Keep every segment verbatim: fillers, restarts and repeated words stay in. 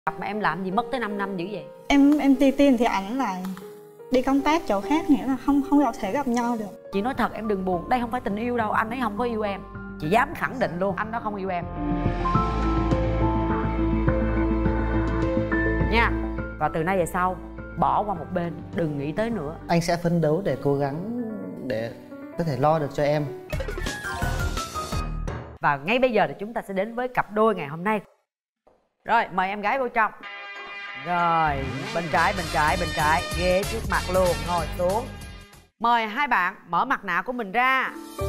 Gặp mà em làm gì mất tới năm năm dữ vậy? Em em ti tin thì ảnh lại đi công tác chỗ khác, nghĩa là không không có thể gặp nhau được. Chị nói thật em đừng buồn, đây không phải tình yêu đâu, anh ấy không có yêu em. Chị dám khẳng định luôn, anh đó không yêu em nha. Và từ nay về sau bỏ qua một bên, đừng nghĩ tới nữa. Anh sẽ phấn đấu để cố gắng để có thể lo được cho em. Và ngay bây giờ thì chúng ta sẽ đến với cặp đôi ngày hôm nay. Rồi, mời em gái vô trong. Rồi, bên trái, bên trái, bên trái. Ghế trước mặt luôn, ngồi xuống. Mời hai bạn mở mặt nạ của mình ra.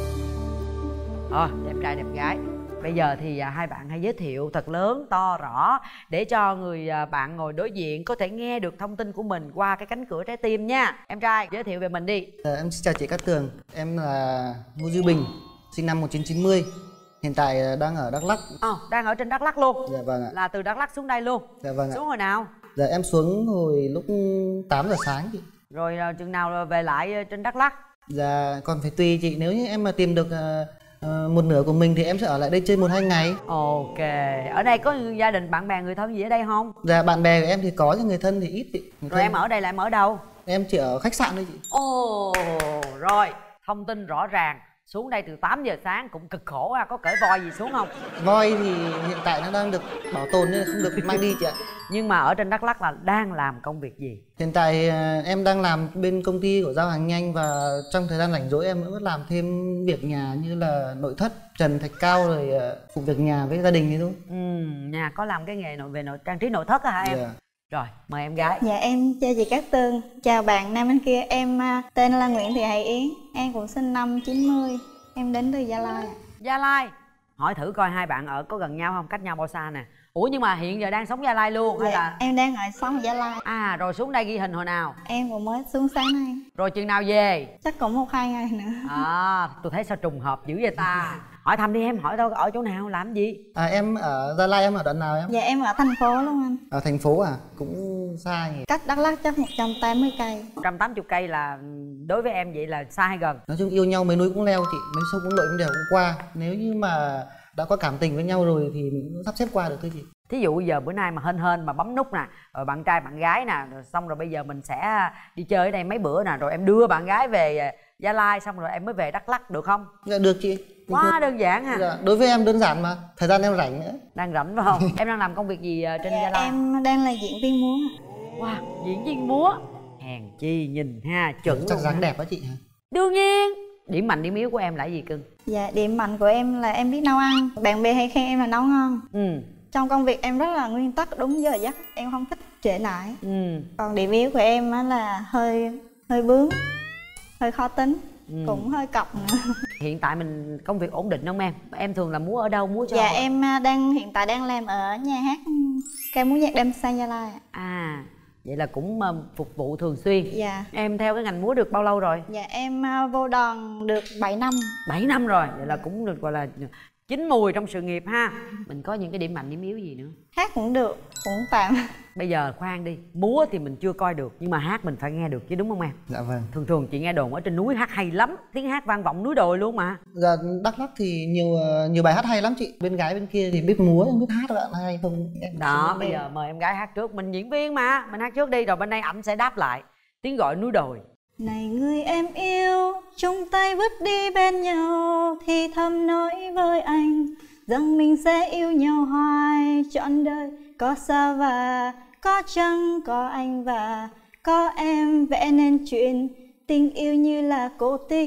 Rồi, đẹp trai đẹp gái. Bây giờ thì à, hai bạn hãy giới thiệu thật lớn, to, rõ để cho người à, bạn ngồi đối diện có thể nghe được thông tin của mình qua cái cánh cửa trái tim nha. Em trai, giới thiệu về mình đi. À, em xin chào chị Cát Tường. Em là Ngô Duy Bình, sinh năm một nghìn chín trăm chín mươi. Hiện tại đang ở Đắk Lắk. Ờ, đang ở trên Đắk Lắk luôn. Dạ vâng ạ. Là từ Đắk Lắk xuống đây luôn. Dạ vâng ạ. Xuống hồi nào? Dạ em xuống hồi lúc tám giờ sáng chị. Rồi à, chừng nào về lại trên Đắk Lắk? Dạ còn phải tùy chị, nếu như em mà tìm được uh, uh, một nửa của mình thì em sẽ ở lại đây chơi một hai ngày. Ok. Ở đây có gia đình, bạn bè, người thân gì ở đây không? Dạ bạn bè của em thì có, nhưng người thân thì ít chị. Người Rồi thân... em ở đây là em ở đâu? Em chỉ ở khách sạn thôi chị. Ồ, rồi, thông tin rõ ràng. Xuống đây từ tám giờ sáng cũng cực khổ à, có cởi voi gì xuống không? Voi thì hiện tại nó đang được bảo tồn nên không được mang đi chị ạ. Nhưng mà ở trên Đắk Lắk là đang làm công việc gì? Hiện tại em đang làm bên công ty của giao hàng nhanh, và trong thời gian rảnh rỗi em vẫn làm thêm việc nhà như là nội thất, trần thạch cao, rồi phụ việc nhà với gia đình thì thôi. Ừ, nhà có làm cái nghề nội về nội trang trí nội thất á hả em? Yeah. Rồi, mời em gái. Dạ em chào chị Cát Tường. Chào bạn nam bên kia, em tên là Nguyễn Thị Hải Yến. Em cũng sinh năm chín mươi. Em đến từ Gia Lai. Gia Lai. Hỏi thử coi hai bạn ở có gần nhau không, cách nhau bao xa nè. Ủa nhưng mà hiện giờ đang sống Gia Lai luôn hay Dạ, là? em đang ở sống ở Gia Lai. À rồi xuống đây ghi hình hồi nào? Em vừa mới xuống sáng nay. Rồi chừng nào về? Chắc cũng một hai ngày nữa. À, tôi thấy sao trùng hợp dữ vậy ta. Hỏi thăm đi em, hỏi đâu ở chỗ nào, làm gì? À em ở Gia Lai, em ở đoạn nào em? Dạ em ở thành phố luôn anh. Ở thành phố à? Cũng xa nhỉ. Cách Đắk Lắk chắc một trăm tám mươi cây. một trăm tám mươi cây là đối với em vậy là xa hay gần? Nói chung yêu nhau mấy núi cũng leo chị, mấy sông cũng lội cũng đều cũng qua. Nếu như mà đã có cảm tình với nhau rồi thì mình cũng sắp xếp qua được thôi chị. Thí dụ giờ bữa nay mà hên hên mà bấm nút nè, rồi bạn trai bạn gái nè, rồi xong rồi bây giờ mình sẽ đi chơi ở đây mấy bữa nè, rồi em đưa bạn gái về Gia Lai xong rồi em mới về Đắk Lắk được không? Dạ được chị. Quá đơn giản ha. Dạ, đối với em đơn giản mà, thời gian em rảnh nữa. Đang rảnh phải không? Em đang làm công việc gì trên Dạ, Gia Lai? em đang là diễn viên múa. Wow, diễn viên múa. Hèn chi nhìn ha, chuẩn chắc luôn. dáng đẹp đó chị hả? Đương nhiên. Điểm mạnh điểm yếu của em là gì cưng? Dạ điểm mạnh của em là em biết nấu ăn. Bạn bè hay khen em là nấu ngon. Ừ. Trong công việc em rất là nguyên tắc, đúng giờ giấc, em không thích trễ nải. Ừ. Còn điểm yếu của em á là hơi hơi bướng, hơi khó tính, ừ. cũng hơi cọc nữa. Hiện tại mình công việc ổn định không em? Em thường là múa ở đâu, múa cho? Dạ em đang hiện tại đang làm ở nhà hát ca múa nhạc đêm San Gia Lai. À, vậy là cũng phục vụ thường xuyên. Dạ. Em theo cái ngành múa được bao lâu rồi? Dạ em vô đoàn được bảy năm. bảy năm rồi, vậy là cũng được gọi là chín mùi trong sự nghiệp ha. Mình có những cái điểm mạnh điểm yếu gì nữa? Hát cũng được, cũng tạm. Bây giờ khoan đi, múa thì mình chưa coi được, nhưng mà hát mình phải nghe được chứ đúng không em? Dạ vâng. Thường thường chị nghe đồn ở trên núi hát hay lắm, tiếng hát vang vọng núi đồi luôn mà. Dạ Đắk Lắk thì nhiều nhiều bài hát hay lắm chị. Bên gái bên kia thì biết múa, biết hát các bạn hay không? Em đó, bây giờ mời em gái hát trước, mình diễn viên mà, mình hát trước đi rồi bên đây ảnh sẽ đáp lại. Tiếng gọi núi đồi. Này người em yêu, chung tay bước đi bên nhau, thì thầm nói với anh rằng mình sẽ yêu nhau hoài trọn đời. Có sao và có chăng, có anh và có em, vẽ nên chuyện tình yêu như là cố tình.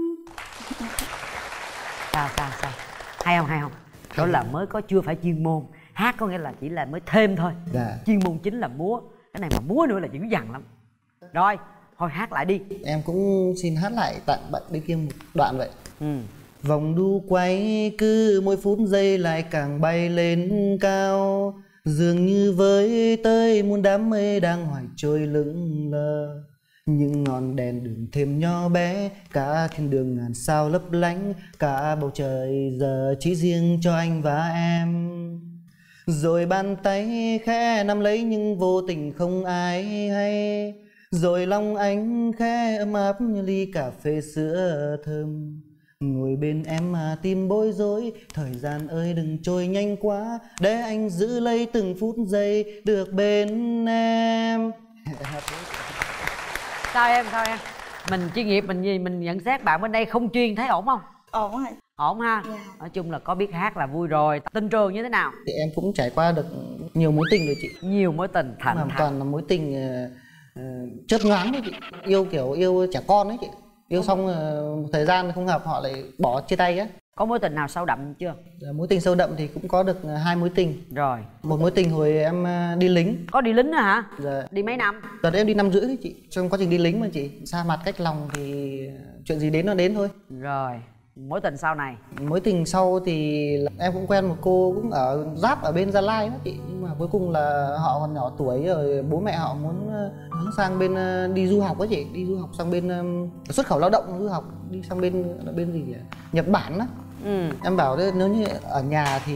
Sao sao sao? Hay không hay không? Đó là mới có chưa phải chuyên môn. Hát có nghĩa là chỉ là mới thêm thôi. Dạ. Chuyên môn chính là múa. Cái này mà múa nữa là dữ dằn lắm. Rồi, thôi hát lại đi. Em cũng xin hát lại tặng bạn bên kia một đoạn vậy. Ừ. Vòng đu quay cứ mỗi phút giây lại càng bay lên cao, dường như với tới muôn đám mây đang hoài trôi lững lờ. Những ngọn đèn đường thêm nhỏ bé, cả thiên đường ngàn sao lấp lánh, cả bầu trời giờ chỉ riêng cho anh và em. Rồi bàn tay khẽ nắm lấy nhưng vô tình không ai hay, rồi lòng anh khẽ ấm áp như ly cà phê sữa thơm. Ngồi bên em mà tim bối rối, thời gian ơi đừng trôi nhanh quá, để anh giữ lấy từng phút giây được bên em. Sao em, sao em? Mình chuyên nghiệp, mình gì mình nhận xét bạn bên đây không chuyên, thấy ổn không? Ổn rồi. Ổn ha. Dạ. Nói chung là có biết hát là vui rồi. Tình trường như thế nào? Thì em cũng trải qua được nhiều mối tình rồi chị. Nhiều mối tình thành Hoàn thật. toàn là mối tình uh, uh, chớp nhoáng đấy chị. Yêu kiểu yêu trẻ con đấy chị. Yêu xong uh, một thời gian không hợp họ lại bỏ chia tay á. Có mối tình nào sâu đậm chưa? Mối tình sâu đậm thì cũng có được hai mối tình. Rồi. Một mối tình hồi em đi lính. Có đi lính nữa hả? Dạ. Đi mấy năm? Đợt em đi năm rưỡi đấy chị. Trong quá trình đi lính mà chị, xa mặt cách lòng thì chuyện gì đến nó đến thôi. Rồi. Mối tình sau này? Mối tình sau thì em cũng quen một cô cũng ở giáp ở bên Gia Lai đó chị. Nhưng mà cuối cùng là họ còn nhỏ tuổi rồi, bố mẹ họ muốn hướng sang bên đi du học đó chị. Đi du học sang bên xuất khẩu lao động, du học đi sang bên bên gì nhỉ? Nhật Bản đó. Ừ. Em bảo đấy, nếu như ở nhà thì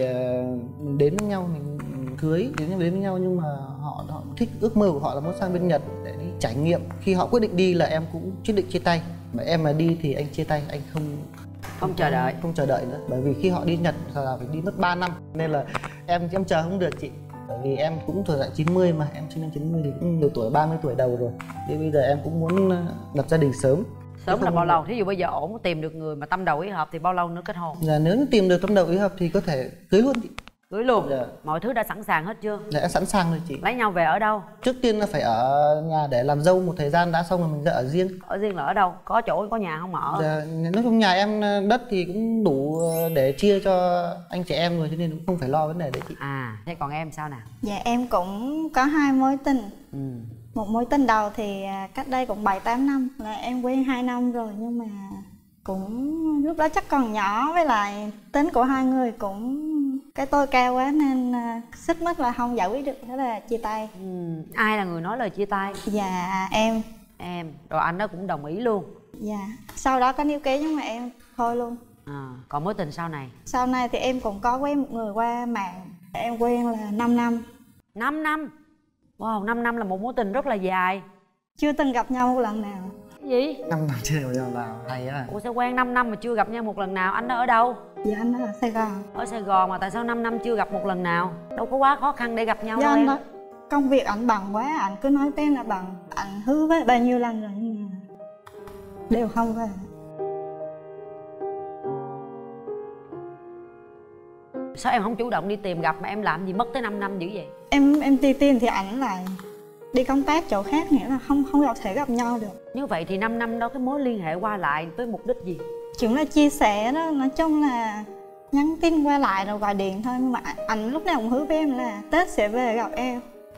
mình đến với nhau, mình cưới đến với nhau, nhưng mà họ, họ thích, ước mơ của họ là muốn sang bên Nhật để đi trải nghiệm. Khi họ quyết định đi là em cũng quyết định chia tay. Mà em mà đi thì anh chia tay, anh không không chờ đợi, không chờ đợi nữa. Bởi vì khi họ đi Nhật là phải đi mất ba năm, nên là em em chờ không được chị. Bởi vì em cũng tuổi lại chín mươi mà, em sinh năm chín mươi thì cũng nhiều tuổi, ba mươi tuổi đầu rồi. Thì bây giờ em cũng muốn lập gia đình sớm. Sớm là bao lâu? Thí dụ bây giờ ổn tìm được người mà tâm đầu ý hợp thì bao lâu nữa kết hôn? Dạ, nếu như tìm được tâm đầu ý hợp thì có thể cưới luôn chị. Cưới luôn? Dạ. Mọi thứ đã sẵn sàng hết chưa? Dạ, em sẵn sàng rồi chị. Lấy nhau về ở đâu? Trước tiên là phải ở nhà để làm dâu một thời gian đã, xong rồi mình ra ở riêng. Ở riêng là ở đâu? Có chỗ, có nhà không ở? Dạ, nói chung nhà em đất thì cũng đủ để chia cho anh chị em rồi, cho nên cũng không phải lo vấn đề đấy chị. À, thế còn em sao nào? Dạ em cũng có hai mối tình. Ừ. Một mối tình đầu thì cách đây cũng bảy tám năm, là em quen hai năm rồi, nhưng mà cũng lúc đó chắc còn nhỏ, với lại tính của hai người cũng cái tôi cao quá nên xích mích là không giải quyết được, thế là chia tay. Ừ. Ai là người nói lời chia tay? Dạ em. Em. Rồi anh đó cũng đồng ý luôn? Dạ. Sau đó có níu kéo nhưng mà em thôi luôn. À, còn mối tình sau này? Sau này thì em cũng có quen một người qua mạng. Em quen là năm năm. năm năm? Wow, năm năm là một mối tình rất là dài. Chưa từng gặp nhau một lần nào. Cái gì? năm năm chưa gặp nhau nào, hay á. Ủa sao quen năm năm mà chưa gặp nhau một lần nào? Anh đó ở đâu? Dạ anh ở Sài Gòn. Ở Sài Gòn mà tại sao năm năm chưa gặp một lần nào? Đâu có quá khó khăn để gặp nhau dạ đâu em. Đó, công việc ảnh bận quá, ảnh cứ nói tên là bận. Ảnh hứa với bao nhiêu lần rồi nhưng mà đều không về. Sao em không chủ động đi tìm gặp mà em làm gì mất tới năm năm dữ vậy? Em em đi tìm thì ảnh lại đi công tác chỗ khác, nghĩa là không không có thể gặp nhau được. Như vậy thì năm năm đó cái mối liên hệ qua lại với mục đích gì? Chúng là chia sẻ đó, nói chung là nhắn tin qua lại rồi gọi điện thôi. Nhưng mà ảnh lúc nào cũng hứa với em là Tết sẽ về gặp em.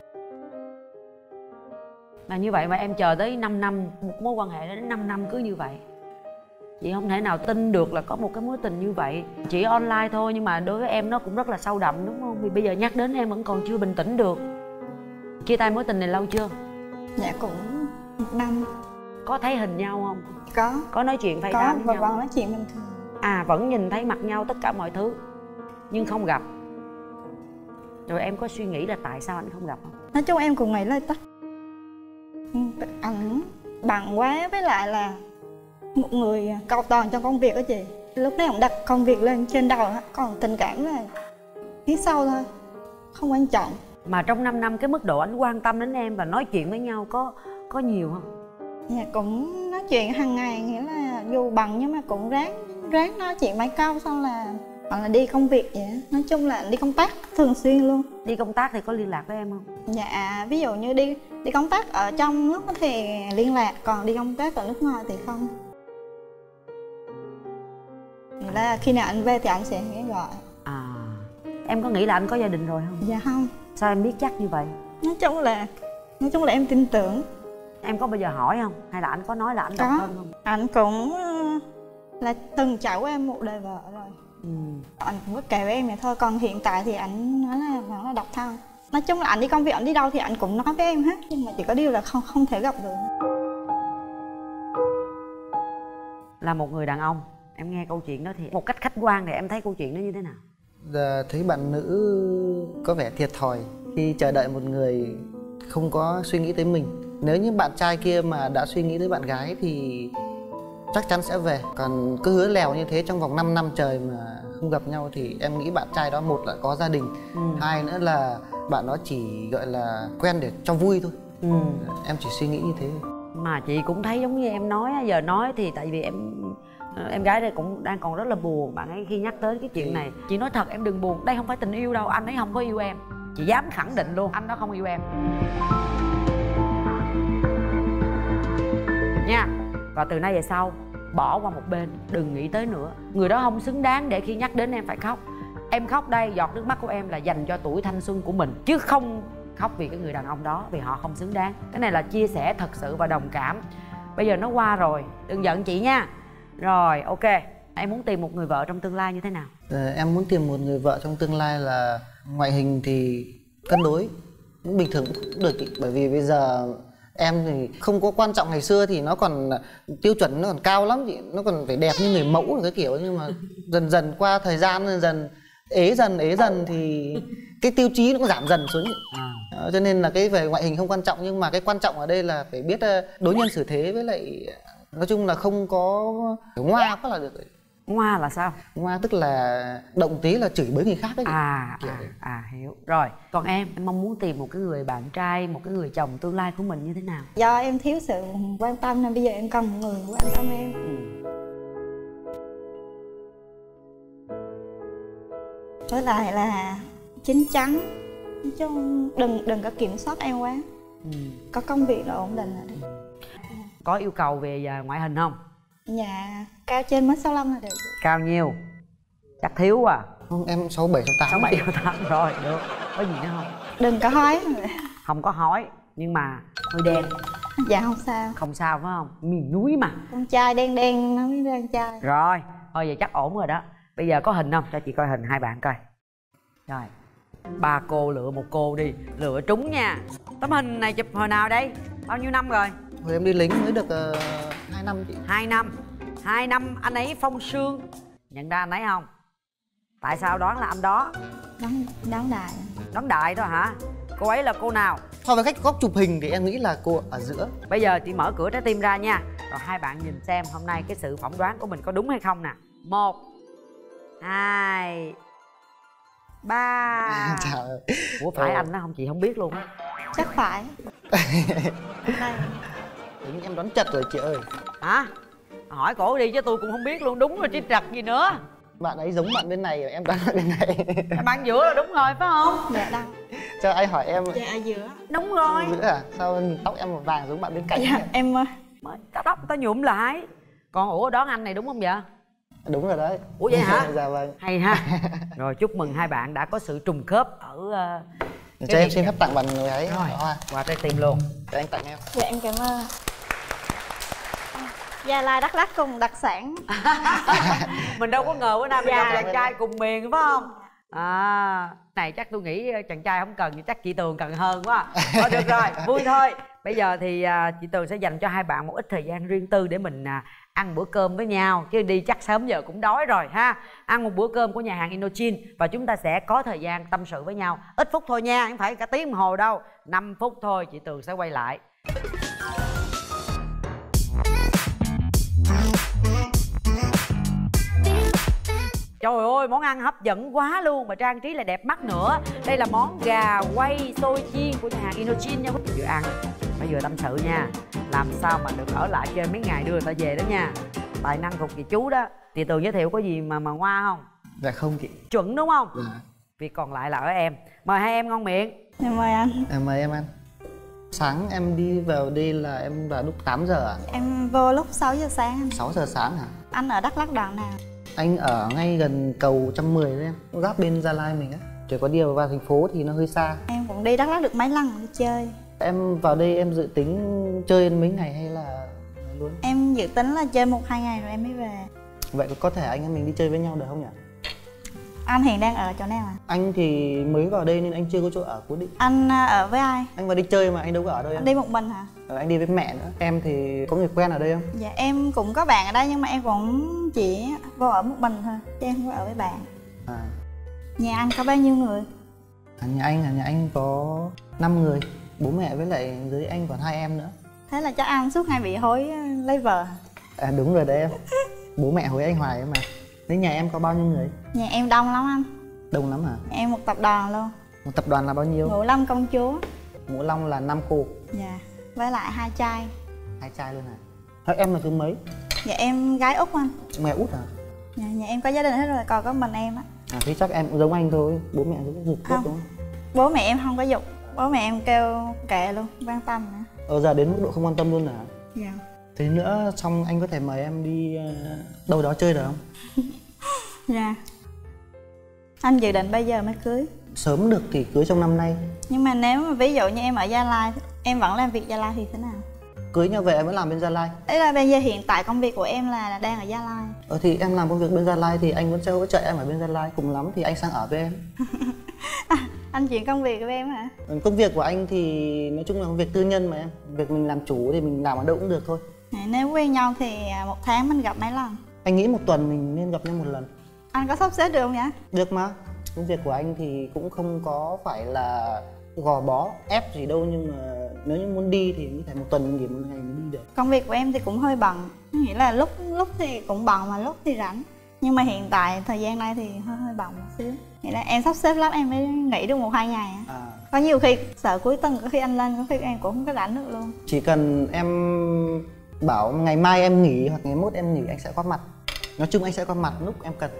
Là như vậy mà em chờ tới năm năm, một mối quan hệ đến năm năm cứ như vậy. Chị không thể nào tin được là có một cái mối tình như vậy. Chỉ online thôi nhưng mà đối với em nó cũng rất là sâu đậm đúng không? Vì bây giờ nhắc đến em vẫn còn chưa bình tĩnh được. Chia tay mối tình này lâu chưa? Dạ cũng một năm. Có thấy hình nhau không? Có. Có nói chuyện FaceTime có, với và nhau? vẫn nói chuyện bình thường. À, vẫn nhìn thấy mặt nhau tất cả mọi thứ nhưng không gặp. Rồi em có suy nghĩ là tại sao anh không gặp không? Nói chung em cũng nghĩ là tất ảnh bận quá, với lại là một người cầu toàn trong công việc đó chị. Lúc đấy ông đặt công việc lên trên đầu, còn tình cảm là phía sau thôi, không quan trọng. Mà trong năm năm cái mức độ anh quan tâm đến em và nói chuyện với nhau có có nhiều không? Dạ cũng nói chuyện hàng ngày, nghĩa là dù bận nhưng mà cũng ráng ráng nói chuyện mấy câu, xong là hoặc là đi công việc vậy. Nói chung là đi công tác thường xuyên luôn. Đi công tác thì có liên lạc với em không? Dạ, ví dụ như đi đi công tác ở trong nước thì liên lạc, còn đi công tác ở nước ngoài thì không. Nghĩa là khi nào anh về thì anh sẽ gọi. À, em có nghĩ là anh có gia đình rồi không? Dạ không. Sao em biết chắc như vậy? Nói chung là nói chung là em tin tưởng. Em có bao giờ hỏi không? Hay là anh có nói là anh độc thân không? Anh cũng là từng trải qua một đời vợ rồi. Ừ. Anh cũng có kể với em vậy thôi, còn hiện tại thì anh nói là vẫn là độc thân. Nói chung là anh đi công việc, anh đi đâu thì anh cũng nói với em hết, nhưng mà chỉ có điều là không không thể gặp được. Là một người đàn ông, em nghe câu chuyện đó thì một cách khách quan thì em thấy câu chuyện đó như thế nào? Dạ, thấy bạn nữ có vẻ thiệt thòi khi chờ đợi một người không có suy nghĩ tới mình. Nếu như bạn trai kia mà đã suy nghĩ tới bạn gái thì chắc chắn sẽ về. Còn cứ hứa lèo như thế trong vòng năm năm trời mà không gặp nhau thì em nghĩ bạn trai đó một là có gia đình, ừ. hai nữa là bạn đó chỉ gọi là quen để cho vui thôi. ừ. Em chỉ suy nghĩ như thế. Mà chị cũng thấy giống như em nói, giờ nói thì tại vì em em gái đây cũng đang còn rất là buồn. Bạn ấy khi nhắc tới cái chuyện này, chị nói thật em đừng buồn, đây không phải tình yêu đâu, anh ấy không có yêu em. Chị dám khẳng định luôn, anh đó không yêu em nha. Và từ nay về sau bỏ qua một bên, đừng nghĩ tới nữa. Người đó không xứng đáng để khi nhắc đến em phải khóc. Em khóc đây, giọt nước mắt của em là dành cho tuổi thanh xuân của mình, chứ không khóc vì cái người đàn ông đó, vì họ không xứng đáng. Cái này là chia sẻ thật sự và đồng cảm. Bây giờ nó qua rồi, đừng giận chị nha. Rồi, ok. Em muốn tìm một người vợ trong tương lai như thế nào? Ờ, em muốn tìm một người vợ trong tương lai là ngoại hình thì cân đối, cũng bình thường cũng được chị. Bởi vì bây giờ em thì không có quan trọng, ngày xưa thì nó còn tiêu chuẩn nó còn cao lắm chị, nó còn phải đẹp như người mẫu cái kiểu. Nhưng mà dần dần qua thời gian dần dần ế dần ế dần thì cái tiêu chí nó cũng giảm dần xuống. À, cho nên là cái về ngoại hình không quan trọng, nhưng mà cái quan trọng ở đây là phải biết đối nhân xử thế, với lại nói chung là không có ngoa quá là được. Ngoa là sao? Ngoa tức là động tí là chửi bới người khác đấy. À, à, à hiểu. Rồi, còn em, em mong muốn tìm một cái người bạn trai, một cái người chồng tương lai của mình như thế nào? Do em thiếu sự quan tâm nên bây giờ em cần một người quan tâm em. ừ. Với lại là chín chắn, chứ đừng đừng có kiểm soát em quá. ừ. Có công việc là ổn định là được. Có yêu cầu về ngoại hình không? Dạ, cao trên mét sáu lăm là được. Cao nhiêu? Chắc thiếu à. Không, em sáu bảy, sáu tám. sáu bảy, sáu tám, rồi, được. Có gì nữa không? Đừng có hói. Không có hói, nhưng mà hơi đen. Dạ không sao. Không sao phải không? Miền núi mà. Con trai đen đen, nó mới đen trai. Rồi, thôi vậy chắc ổn rồi đó. Bây giờ có hình không? Cho chị coi hình hai bạn coi. Rồi, ba cô lựa một cô đi, lựa trúng nha. Tấm hình này chụp hồi nào đây? Bao nhiêu năm rồi? Hồi em đi lính mới được uh, hai năm chị. hai năm. hai năm anh ấy phong sương. Nhận ra anh ấy không? Tại sao đoán là anh đó? Đoán, đoán đại. Đoán đại thôi hả? Cô ấy là cô nào? So với cách góc chụp hình thì em nghĩ là cô ở giữa. Bây giờ chị mở cửa trái tim ra nha. Rồi hai bạn nhìn xem hôm nay cái sự phỏng đoán của mình có đúng hay không nè. Một, hai, ba. Trời ơi. Ủa phải ừ. anh đó không? Chị không biết luôn á. Chắc phải. Đây. Đúng, em đoán chật rồi chị ơi. Hả? Hỏi cổ đi chứ tôi cũng không biết luôn. Đúng rồi chứ trật gì nữa. Bạn ấy giống bạn bên này rồi em đoán bạn bên này. Bạn giữa là đúng rồi phải không? Dạ đâu. Cho ai hỏi em. Dạ giữa. Đúng rồi. Giữa à? Sao tóc em màu vàng giống bạn bên cạnh? Dạ em mới tóc ta nhuộm lại. Còn ủa đoán anh này đúng không vậy? Đúng rồi đấy. Ủa vậy hả? Dạ vâng. Hay ha. Rồi chúc mừng hai bạn đã có sự trùng khớp ở uh, cho em xin phép tặng bạn người ấy. Rồi qua trái tim luôn. Để anh tặng em. Dạ em cảm ơn. Gia Lai Đắk Lắk cùng đặc sản. Mình đâu có ngờ bữa nay mình gặp chàng trai cùng miền phải không? À, này chắc tôi nghĩ chàng trai không cần, chắc chị Tường cần hơn quá. Thôi được rồi, vui thôi. Bây giờ thì à, chị Tường sẽ dành cho hai bạn một ít thời gian riêng tư để mình à, ăn bữa cơm với nhau. Chứ đi chắc sớm giờ cũng đói rồi ha. Ăn một bữa cơm của nhà hàng Indochine và chúng ta sẽ có thời gian tâm sự với nhau. Ít phút thôi nha, không phải cả tiếng đồng hồ đâu. năm phút thôi, chị Tường sẽ quay lại. Trời ơi, món ăn hấp dẫn quá luôn mà trang trí lại đẹp mắt nữa. Đây là món gà quay xôi chiên của nhà hàng Indochine nha. Vừa ăn, phải vừa tâm sự nha. Làm sao mà được ở lại chơi mấy ngày đưa người ta về đó nha. Tài năng thuộc về chú đó. Chị Tường giới thiệu có gì mà mà ngoa không? Dạ không chị. Chuẩn đúng không? Dạ. Việc còn lại là ở em. Mời hai em ngon miệng. Em mời anh. Em mời em ăn. Sáng em đi vào đây là em vào lúc tám giờ à? Em vô lúc sáu giờ sáng. sáu giờ sáng hả? Anh ở Đắk Lắk đoạn nào? Anh ở ngay gần cầu một trăm mười đấy em, giáp bên Gia Lai mình á. Chỉ có điều vào thành phố thì nó hơi xa. Em cũng đi Đắk Lắk được mấy lần đi chơi. Em vào đây em dự tính chơi mấy ngày hay là luôn? Em dự tính là chơi một hai ngày rồi em mới về. Vậy có thể anh em mình đi chơi với nhau được không nhỉ? Anh hiện đang ở chỗ nào ạ? Anh thì mới vào đây nên anh chưa có chỗ ở cố định. Anh ở với ai? Anh vào đi chơi mà anh đâu có ở đâu em. Anh đi một mình hả? Ờ, anh đi với mẹ nữa. Em thì có người quen ở đây không? Dạ em cũng có bạn ở đây nhưng mà em cũng chỉ vô ở một mình thôi, chứ em không có ở với bạn. À. Nhà anh có bao nhiêu người? À, nhà anh à, nhà anh có năm người. Bố mẹ với lại dưới anh còn hai em nữa. Thế là chắc anh suốt ngày bị hối lấy vợ. À đúng rồi đấy em. Bố mẹ hối anh hoài ấy mà. Thế nhà em có bao nhiêu người? Nhà em đông lắm anh. Đông lắm hả? Nhà em một tập đoàn luôn. Một tập đoàn là bao nhiêu? Ngũ Long công chúa. Ngũ Long là năm cô. Dạ. Với lại hai trai. Hai trai luôn hả? Thế em là thứ mấy? Dạ em gái út anh. Mẹ út hả? Dạ, nhà em có gia đình hết rồi, còn có mình em á. À thế chắc em cũng giống anh thôi. Bố mẹ rất giục tốt đúng không? Bố mẹ em không có giục. Bố mẹ em kêu kệ luôn, quan tâm nữa. Ờ giờ đến mức độ không quan tâm luôn hả? Dạ. Thế nữa xong anh có thể mời em đi đâu đó chơi được không? Dạ. Anh dự định bây giờ mới cưới. Sớm được thì cưới trong năm nay. Nhưng mà nếu mà ví dụ như em ở Gia Lai, em vẫn làm việc Gia Lai thì thế nào? Cưới nhau về em vẫn làm bên Gia Lai. Đấy là bây giờ hiện tại công việc của em là đang ở Gia Lai. Ờ thì em làm công việc bên Gia Lai thì anh vẫn sẽ hỗ trợ em ở bên Gia Lai. Cùng lắm thì anh sang ở với em. À, anh chuyển công việc với em hả? Công việc của anh thì nói chung là công việc tư nhân mà em. Việc mình làm chủ thì mình làm ở đâu cũng được thôi. Nếu quen nhau thì một tháng mình gặp mấy lần? Anh nghĩ một tuần mình nên gặp nhau một lần. Anh có sắp xếp được không nhỉ? Được mà. Công việc của anh thì cũng không có phải là gò bó, ép gì đâu. Nhưng mà nếu như muốn đi thì có thể một tuần mình nghỉ một ngày mình đi được. Công việc của em thì cũng hơi bận. Nghĩa là lúc lúc thì cũng bận mà lúc thì rảnh. Nhưng mà hiện tại thời gian này thì hơi hơi bận một xíu. Nghĩa là em sắp xếp lắm em mới nghỉ được một hai ngày. À. Có nhiều khi sợ cuối tuần có khi anh lên, có khi em cũng không có rảnh được luôn. Chỉ cần em bảo ngày mai em nghỉ hoặc ngày mốt em nghỉ anh sẽ có mặt. Nói chung anh sẽ có mặt lúc em cần.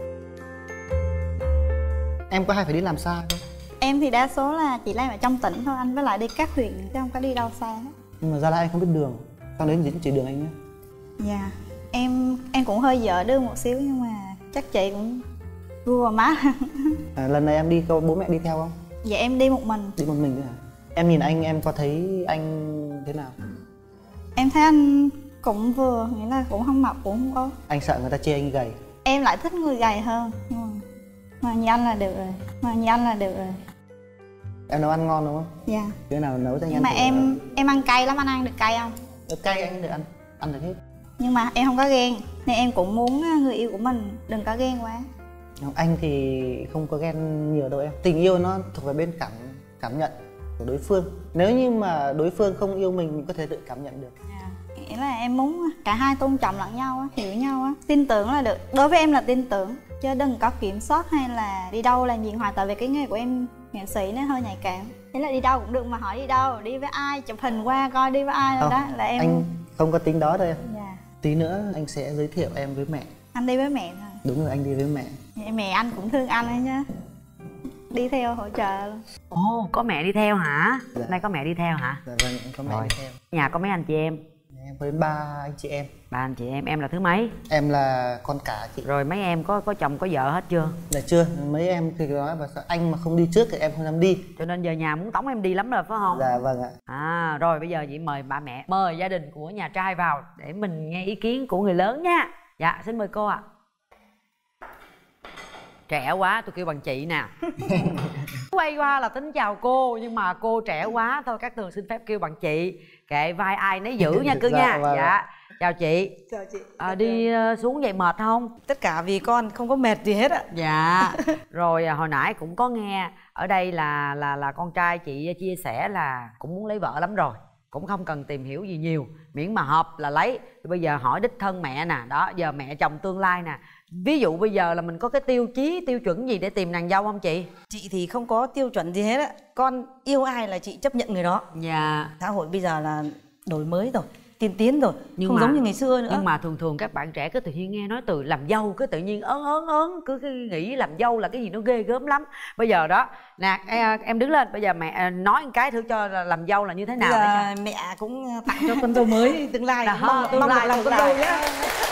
Em có hay phải đi làm xa không? Em thì đa số là chỉ làm ở trong tỉnh thôi anh, với lại đi các huyện chứ không có đi đâu xa hết. Nhưng mà Gia Lai anh không biết đường. Sau đấy chỉ đường anh nhé. Dạ. Em em cũng hơi dở đường một xíu nhưng mà chắc chị cũng vua má. À, lần này em đi có bố mẹ đi theo không? Dạ em đi một mình. Đi một mình thôi hả? Em nhìn anh em có thấy anh thế nào? Em thấy anh cũng vừa, nghĩa là cũng không mập cũng không ốm. Anh sợ người ta chê anh gầy. Em lại thích người gầy hơn. Nhưng mà, mà như anh là được rồi. Mà như anh là được rồi. Em nấu ăn ngon đúng không? Dạ. Thế nào nấu cho anh nhưng ăn? mà em rồi. Em ăn cay lắm, anh ăn được cay không? Được cay anh được ăn, ăn được hết. Nhưng mà em không có ghen, nên em cũng muốn người yêu của mình đừng có ghen quá. Anh thì không có ghen nhiều đâu em. Tình yêu nó thuộc về bên cảm cảm nhận của đối phương. Nếu như mà đối phương không yêu mình, mình có thể tự cảm nhận được. À, nghĩa là em muốn cả hai tôn trọng lẫn nhau, hiểu nhau, tin tưởng là được. Đối với em là tin tưởng, chứ đừng có kiểm soát hay là đi đâu làm gì hoài. Tại vì cái nghề của em nghệ sĩ nó hơi nhạy cảm. Thế là đi đâu cũng được mà hỏi đi đâu, đi với ai, chụp hình qua coi đi với ai rồi đó là em. Anh không có tính đó đâu em. Dạ. Tí nữa anh sẽ giới thiệu em với mẹ. Anh đi với mẹ thôi. Đúng rồi, anh đi với mẹ. Vậy mẹ anh cũng thương anh ấy nhá. Đi theo hỗ trợ luôn. Ồ, oh, có mẹ đi theo hả? Dạ. Hôm nay có mẹ đi theo hả? Dạ vâng, em có mẹ Rồi. đi theo. Nhà có mấy anh chị em? Em với ba anh chị em. Ba anh chị em, em là thứ mấy? Em là con cả chị. Rồi mấy em có có chồng có vợ hết chưa? Dạ chưa, mấy em thì nói mà anh mà không đi trước thì em không dám đi. Cho nên giờ nhà muốn tống em đi lắm rồi phải không? Dạ vâng ạ. À rồi bây giờ chị mời ba mẹ, mời gia đình của nhà trai vào để mình nghe ý kiến của người lớn nha. Dạ xin mời cô ạ. À. Trẻ quá tôi kêu bằng chị nè. Quay qua là tính chào cô nhưng mà cô trẻ quá thôi, các Tường xin phép kêu bằng chị. Kệ vai ai nấy giữ nha cưng. Dạ, nha. Vâng. Dạ chào chị. Chào chị. À, đi uh, xuống vậy mệt không? Tất cả vì con không có mệt gì hết ạ. Dạ. Rồi hồi nãy cũng có nghe ở đây là là là con trai chị chia sẻ là cũng muốn lấy vợ lắm rồi, cũng không cần tìm hiểu gì nhiều, miễn mà hợp là lấy. Bây giờ hỏi đích thân mẹ nè, đó giờ mẹ chồng tương lai nè, ví dụ bây giờ là mình có cái tiêu chí tiêu chuẩn gì để tìm nàng dâu không chị? Chị thì không có tiêu chuẩn gì hết á, con yêu ai là chị chấp nhận người đó. Dạ. Xã hội bây giờ là đổi mới rồi, tiên tiến rồi, nhưng không mà, giống như ngày xưa nữa. Nhưng mà thường thường các bạn trẻ cứ tự nhiên nghe nói từ làm dâu cứ tự nhiên ớn ớn ớn, cứ nghĩ làm dâu là cái gì nó ghê gớm lắm. Bây giờ đó nè em đứng lên, bây giờ mẹ nói một cái thử cho làm dâu là như thế nào. Bây giờ mẹ cũng tặng cho con dâu mới tương lai, là mong, tương mong lai làm tương con lai. dâu nhá.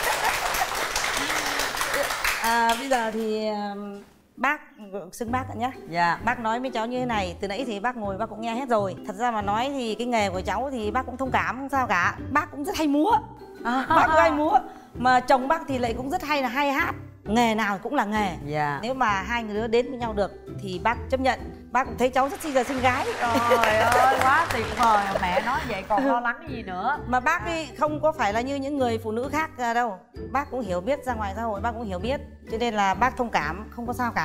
À, bây giờ thì bác xưng bác ạ nhé. Dạ. Bác nói với cháu như thế này, từ nãy thì bác ngồi bác cũng nghe hết rồi. Thật ra mà nói thì cái nghề của cháu thì bác cũng thông cảm, không sao cả. Bác cũng rất hay múa. À. Bác cũng hay múa. Mà chồng bác thì lại cũng rất hay là hay hát. Nghề nào cũng là nghề. Dạ. Nếu mà hai người đứa đến với nhau được thì bác chấp nhận. Bác cũng thấy cháu rất xinh, xinh gái. Trời ơi quá tuyệt vời. Mẹ nói vậy còn lo lắng cái gì nữa. Mà bác ấy không có phải là như những người phụ nữ khác đâu. Bác cũng hiểu biết, ra ngoài xã hội bác cũng hiểu biết. Cho nên là bác thông cảm, không có sao cả.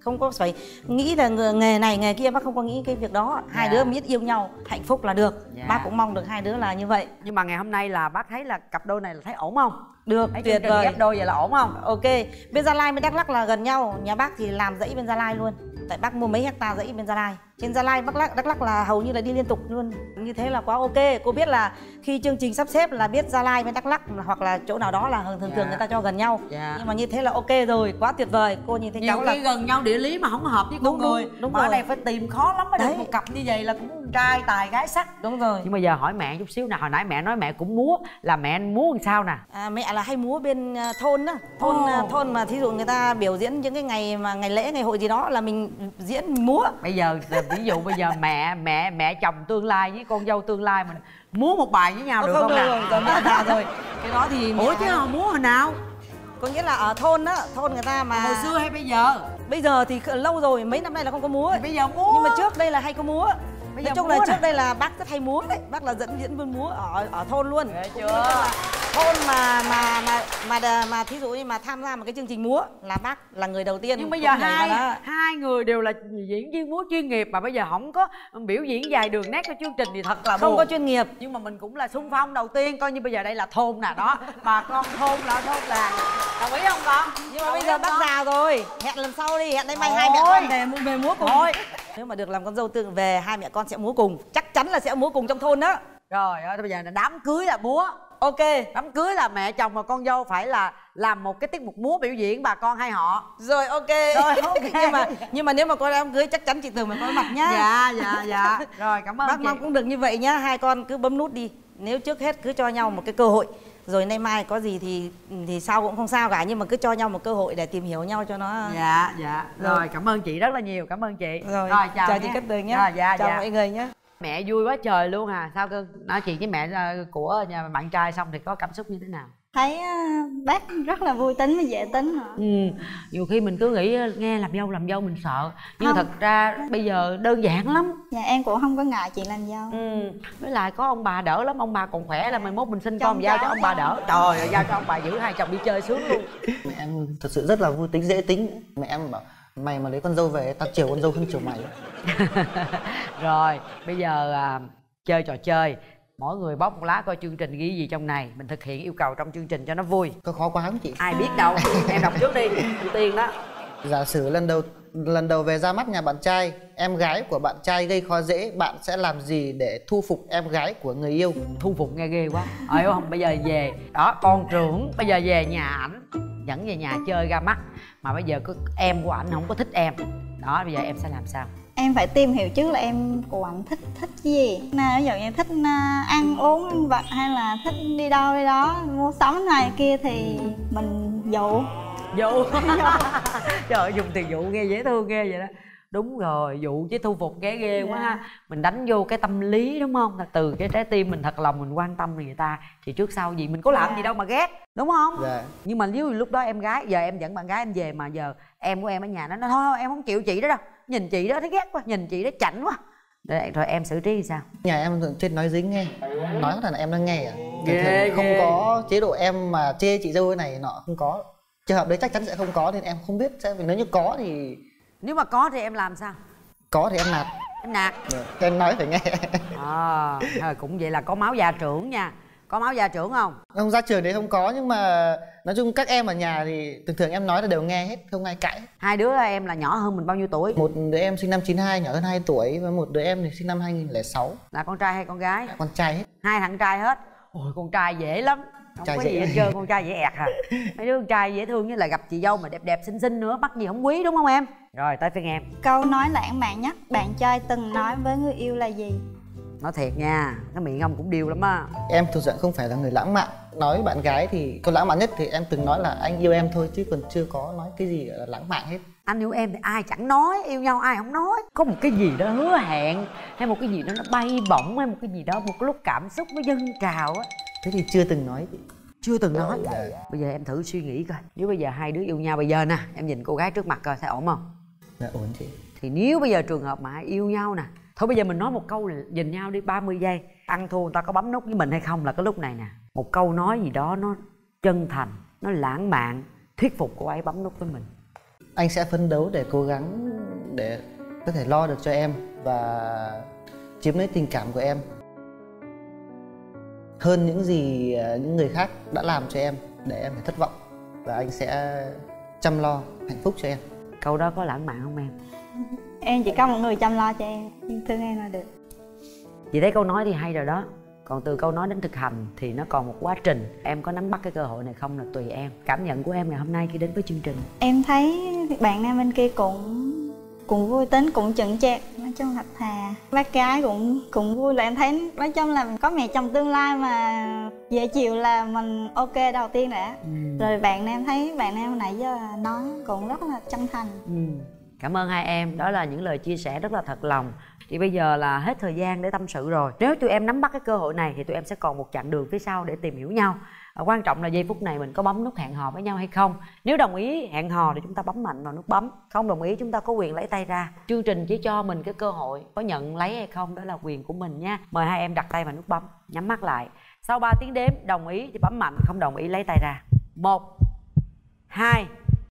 không có phải nghĩ là nghề này nghề kia, bác không có nghĩ cái việc đó. Hai dạ. đứa biết yêu nhau hạnh phúc là được. Dạ. Bác cũng mong được hai đứa là như vậy. Nhưng mà ngày hôm nay là bác thấy là cặp đôi này là thấy ổn không? Được, thấy tuyệt vời. ghép đôi vậy là ổn không? Ok, bên Gia Lai với Đắk Lắk là gần nhau. Nhà bác thì làm dãy bên Gia Lai luôn. Tại bác mua mấy hecta dãy bên Gia Lai. Trên Gia Lai, Bắc Lắk, Đắk Lắk là hầu như là đi liên tục luôn. Như thế là quá ok. Cô biết là khi chương trình sắp xếp là biết Gia Lai với Đắk Lắk hoặc là chỗ nào đó là thường thường Dạ. người ta cho gần nhau. Dạ. Nhưng mà như thế là ok rồi, quá tuyệt vời. Cô nhìn thấy Nhiều cháu là khi gần nhau địa lý mà không hợp với con Đúng, đúng, người. đúng mà ở rồi. đây phải tìm khó lắm mới được Đấy. một cặp như vậy là cũng trai tài gái sắc. đúng rồi. Nhưng mà giờ hỏi mẹ chút xíu nè, hồi nãy mẹ nói mẹ cũng múa, là mẹ múa làm sao nè? À, mẹ là hay múa bên uh, thôn đó, thôn Ồ. uh, thôn mà thí dụ người ta biểu diễn những cái ngày mà ngày lễ ngày hội gì đó là mình diễn mình múa. Bây giờ ví dụ bây giờ mẹ mẹ mẹ chồng tương lai với con dâu tương lai mình múa một bài với nhau Ờ, được không, không, được nào? rồi, rồi mẹ già rồi. Cái đó thì Ủa mẹ- chứ họ múa hồi nào? có nghĩa là ở thôn đó, thôn người ta mà Hồi xưa hay bây giờ? bây giờ thì kh- lâu rồi, mấy năm nay là không có múa. Thì bây giờ múa. Nhưng mà trước đây là hay có múa. Bây Nói giờ chung múa là nè. trước đây là bác rất hay múa đấy, bác là dẫn diễn viên múa ở ở thôn luôn. Ghê Cũng chưa? như là thôn mà mà mà mà mà, mà thí dụ như mà tham gia một cái chương trình múa là bác là người đầu tiên. Nhưng bây cũng giờ nhảy hai vào đó. hai người đều là diễn viên múa chuyên nghiệp mà bây giờ không có biểu diễn dài đường nét cho chương trình thì thật là Không buồn. có chuyên nghiệp. Nhưng mà mình cũng là xung phong đầu tiên, coi như bây giờ đây là thôn nè đó, bà con thôn là thôn làng. Đồng ý không con? Nhưng mà bây giờ bác già rồi, hẹn lần sau đi, hẹn đây mai Thôi. hai mẹ con về mua về múa cùng. Thôi. Nếu mà được làm con dâu tương về, hai mẹ con sẽ múa cùng, chắc chắn là sẽ múa cùng trong thôn đó. Rồi ơi, bây giờ là đám cưới là múa. Ok. Đám cưới là mẹ chồng và con dâu phải là làm một cái tiết mục múa biểu diễn bà con hai họ. Rồi ok. Rồi, ok. nhưng mà nhưng mà nếu mà có đám cưới chắc chắn chị Tường phải có mặt nhá. Dạ dạ dạ. Rồi cảm ơn Bác chị. mong cũng được như vậy nhá, hai con cứ bấm nút đi. Nếu trước hết cứ cho nhau một cái cơ hội, rồi nay mai có gì thì thì sao cũng không sao cả, nhưng mà cứ cho nhau một cơ hội để tìm hiểu nhau cho nó. Dạ dạ. Rồi, Rồi. cảm ơn chị rất là nhiều, cảm ơn chị. Rồi, chào, chào chị nhé. Cát Tường nhé. Rồi, dạ Chào dạ. mọi người nhé. Mẹ vui quá trời luôn à. Sao cưng? Nói chuyện với mẹ ờ, của nhà bạn trai xong thì có cảm xúc như thế nào? Thấy à, bác rất là vui tính và dễ tính hả? Ừ, nhiều khi mình cứ nghĩ nghe làm dâu làm dâu mình sợ, nhưng Không. thật ra bây giờ đơn giản lắm. Nhà em cũng không có ngại chuyện làm dâu. Ừ, với lại có ông bà đỡ lắm, ông bà còn khỏe là mai mốt mình sinh Chồng con giao cho cháu ông bà đỡ. Trời ơi, giao cho ông bà giữ hai chồng đi chơi sướng luôn. Mẹ em thật sự rất là vui tính, dễ tính. Mẹ em bảo mày mà lấy con dâu về tao chiều con dâu hơn chiều mày. Rồi bây giờ à, chơi trò chơi, mỗi người bóc một lá coi chương trình ghi gì trong này, mình thực hiện yêu cầu trong chương trình cho nó vui. Có khó quá không chị? Ai biết đâu. Em đọc trước đi, đầu tiên đó. Giả sử lần đầu lần đầu về ra mắt nhà bạn trai, em gái của bạn trai gây khó dễ, bạn sẽ làm gì để thu phục em gái của người yêu? Thu phục nghe ghê quá. Ờ, hiểu không? Bây giờ về đó, con trưởng bây giờ về nhà ảnh, dẫn về nhà chơi ra mắt, mà bây giờ cứ em của ảnh không có thích em đó, bây giờ em sẽ làm sao? Em phải tìm hiểu trước là em của anh thích thích cái gì. Nào ví dụ như thích à, ăn uống ăn vặt hay là thích đi đâu đi đó mua sắm này kia thì mình dụ. Dụ. Trời ơi, dùng từ dụ nghe dễ thương ghê vậy đó. Đúng rồi, dụ chứ thu phục ghê ghê quá ha. Mình đánh vô cái tâm lý đúng không? Là từ cái trái tim mình thật lòng mình quan tâm người ta thì trước sau gì mình có làm gì đâu mà ghét, đúng không? Dạ. Nhưng mà nếu lúc đó em gái, giờ em dẫn bạn gái em về mà giờ em của em ở nhà nó nói thôi em không chịu chị đó đâu, nhìn chị đó thấy ghét quá, nhìn chị đó chảnh quá, rồi, rồi em xử trí thì sao? Nhà em thường trên nói dính nghe, nói là em đang nghe à? Thường Ghê, thường không ghê. có chế độ em mà chê chị dâu này nọ, không có. Trường hợp đấy chắc chắn sẽ không có nên em không biết sẽ, nếu như có thì Nếu mà có thì em làm sao? có thì em nạt. Em nạt. Em nói phải nghe. À, thôi cũng vậy là có máu gia trưởng nha. Có máu gia trưởng không? Không, ra trường đấy không có, nhưng mà nói chung các em ở nhà thì thường thường em nói là đều nghe hết, không ai cãi. Hai đứa em là nhỏ hơn mình bao nhiêu tuổi? Một đứa em sinh năm chín hai nhỏ hơn hai tuổi, và một đứa em thì sinh năm hai nghìn lẻ sáu. Là con trai hay con gái? Con trai hết. Hai thằng trai hết. Ôi con trai dễ lắm, không Trai có dễ. gì hết trơn, con trai dễ ẹt à. Mấy đứa con trai dễ thương, với lại gặp chị dâu mà đẹp đẹp xinh xinh nữa, mắc gì không quý, đúng không em? Rồi tới phiên em. Câu nói lãng mạn nhất bạn trai từng nói với người yêu là gì? Nói thiệt nha, cái miệng ông cũng điêu lắm á. Em thực sự không phải là người lãng mạn. Nói với bạn gái thì câu lãng mạn nhất thì em từng nói là anh yêu em thôi, chứ còn chưa có nói cái gì gọi là lãng mạn hết. Anh yêu em thì ai chẳng nói, yêu nhau ai không nói. Có một cái gì đó hứa hẹn, hay một cái gì đó nó bay bổng, hay một cái gì đó một cái lúc cảm xúc nó dâng trào á. Thế thì chưa từng nói. Chưa từng nói. Dạ. Bây giờ em thử suy nghĩ coi, nếu bây giờ hai đứa yêu nhau bây giờ nè, em nhìn cô gái trước mặt coi thấy ổn không? Dạ ổn chị. Thì nếu bây giờ trường hợp mà yêu nhau nè, thôi bây giờ mình nói một câu là nhìn nhau đi ba mươi giây, ăn thua người ta có bấm nút với mình hay không là cái lúc này nè. Một câu nói gì đó nó chân thành, nó lãng mạn, thuyết phục cô ấy bấm nút với mình. Anh sẽ phấn đấu để cố gắng để có thể lo được cho em và chiếm lấy tình cảm của em hơn những gì những người khác đã làm cho em để em phải thất vọng, và anh sẽ chăm lo hạnh phúc cho em. Câu đó có lãng mạn không em? Em chỉ có một người chăm lo cho em, thương em là được. Chị thấy câu nói thì hay rồi đó, còn từ câu nói đến thực hành thì nó còn một quá trình. Em có nắm bắt cái cơ hội này không là tùy em. Cảm nhận của em ngày hôm nay khi đến với chương trình? Em thấy bạn nam bên kia cũng cũng vui tính, cũng chững chạc, nói chung thật thà. Bác gái cũng cũng vui, là em thấy nói chung là có mẹ chồng tương lai mà dễ chịu là mình ok đầu tiên đã. Ừ. Rồi bạn nam thấy bạn nam nãy giờ nói cũng rất là chân thành. Ừ. Cảm ơn hai em, đó là những lời chia sẻ rất là thật lòng. Thì bây giờ là hết thời gian để tâm sự rồi. Nếu tụi em nắm bắt cái cơ hội này thì tụi em sẽ còn một chặng đường phía sau để tìm hiểu nhau. À, quan trọng là giây phút này mình có bấm nút hẹn hò với nhau hay không. Nếu đồng ý hẹn hò thì chúng ta bấm mạnh vào nút bấm. Không đồng ý chúng ta có quyền lấy tay ra. Chương trình chỉ cho mình cái cơ hội, có nhận lấy hay không đó là quyền của mình nha. Mời hai em đặt tay vào nút bấm, nhắm mắt lại. Sau ba tiếng đếm, đồng ý thì bấm mạnh, không đồng ý lấy tay ra. Một, hai.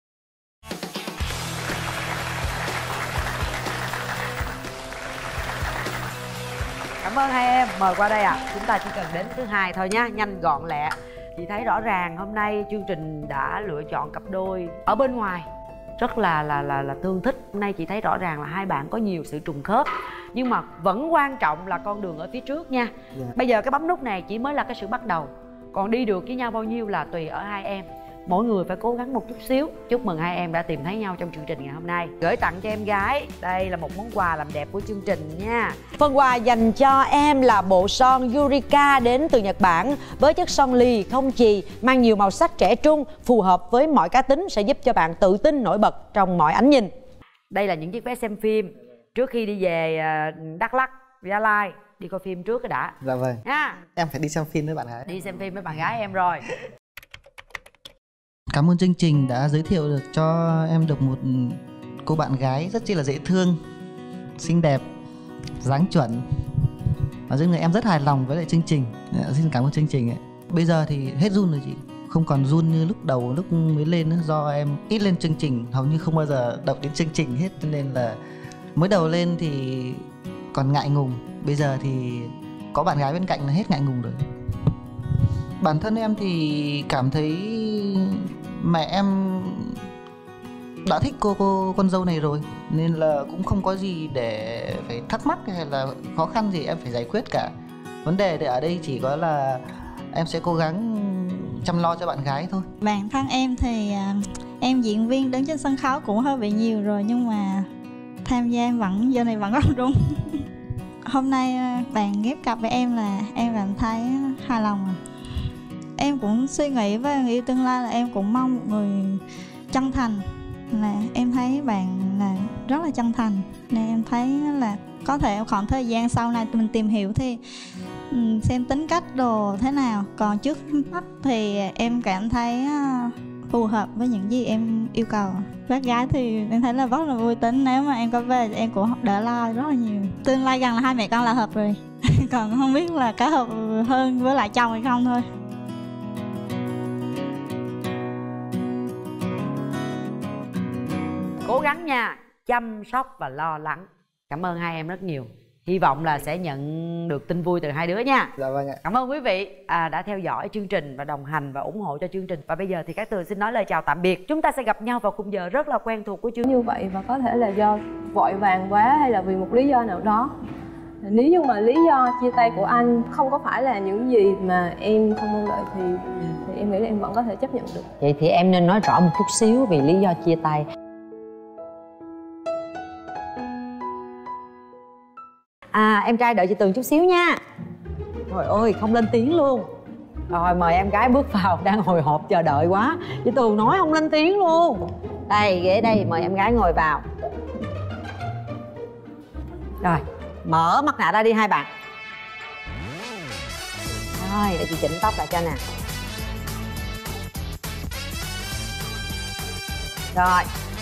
Cảm ơn hai em, mời qua đây ạ. À. Chúng ta chỉ cần đến thứ hai thôi nhá, nhanh gọn lẹ. Chị thấy rõ ràng hôm nay chương trình đã lựa chọn cặp đôi ở bên ngoài rất là là là là tương thích. Hôm nay chị thấy rõ ràng là hai bạn có nhiều sự trùng khớp, nhưng mà vẫn quan trọng là con đường ở phía trước nha. Yeah. Bây giờ cái bấm nút này chỉ mới là cái sự bắt đầu, còn đi được với nhau bao nhiêu là tùy ở hai em. Mỗi người phải cố gắng một chút xíu. Chúc mừng hai em đã tìm thấy nhau trong chương trình ngày hôm nay. Gửi tặng cho em gái, đây là một món quà làm đẹp của chương trình nha. Phần quà dành cho em là bộ son Yurika đến từ Nhật Bản, với chất son lì không chì, mang nhiều màu sắc trẻ trung, phù hợp với mọi cá tính, sẽ giúp cho bạn tự tin nổi bật trong mọi ánh nhìn. Đây là những chiếc vé xem phim trước khi đi về Đắk Lắk, Gia Lai. Đi coi phim trước cái đã. Dạ vâng nha. Em phải đi xem phim với bạn gái. Đi xem phim với bạn gái em rồi. Cảm ơn chương trình đã giới thiệu được cho em được một cô bạn gái rất chi là dễ thương, xinh đẹp, dáng chuẩn. Và riêng người em rất hài lòng với lại chương trình. Xin cảm ơn chương trình ấy. Bây giờ thì hết run rồi chị. Không còn run như lúc đầu, lúc mới lên nữa. Do em ít lên chương trình, hầu như không bao giờ động đến chương trình hết. Nên là mới đầu lên thì còn ngại ngùng. Bây giờ thì có bạn gái bên cạnh là hết ngại ngùng rồi. Bản thân em thì cảm thấy mẹ em đã thích cô, cô con dâu này rồi, nên là cũng không có gì để phải thắc mắc hay là khó khăn gì em phải giải quyết cả. Vấn đề thì ở đây chỉ có là em sẽ cố gắng chăm lo cho bạn gái thôi. Bản thân em thì em diễn viên đứng trên sân khấu cũng hơi bị nhiều rồi, nhưng mà tham gia em vẫn giờ này vẫn rất run. Hôm nay bạn ghép cặp với em là em cảm thấy hài lòng rồi. Em cũng suy nghĩ về người yêu tương lai là em cũng mong một người chân thành, là em thấy bạn là rất là chân thành, nên em thấy là có thể khoảng thời gian sau này mình tìm hiểu thì xem tính cách đồ thế nào, còn trước mắt thì em cảm thấy phù hợp với những gì em yêu cầu. Bác gái thì em thấy là rất là vui tính, nếu mà em có về thì em cũng đỡ lo rất là nhiều. Tương lai gần là hai mẹ con là hợp rồi. Còn không biết là có hợp hơn với lại chồng hay không thôi. Cố gắng nha, chăm sóc và lo lắng. Cảm ơn hai em rất nhiều. Hy vọng là sẽ nhận được tin vui từ hai đứa nha. Dạ vâng ạ. Cảm ơn quý vị à, đã theo dõi chương trình và đồng hành và ủng hộ cho chương trình. Và bây giờ thì Cát Tường xin nói lời chào tạm biệt. Chúng ta sẽ gặp nhau vào khung giờ rất là quen thuộc của chương trình. Như vậy và có thể là do vội vàng quá hay là vì một lý do nào đó. Nếu như mà lý do chia tay của anh không có phải là những gì mà em không mong đợi thì, thì em nghĩ là em vẫn có thể chấp nhận được. Vậy thì em nên nói rõ một chút xíu vì lý do chia tay. À, em trai đợi chị Tường chút xíu nha. Trời ơi, không lên tiếng luôn. Rồi, mời em gái bước vào, đang hồi hộp chờ đợi quá. Chị Tường nói không lên tiếng luôn. Đây, ghế đây, mời em gái ngồi vào. Rồi, mở mặt nạ ra đi hai bạn. Rồi, để chị chỉnh tóc lại cho nè. Rồi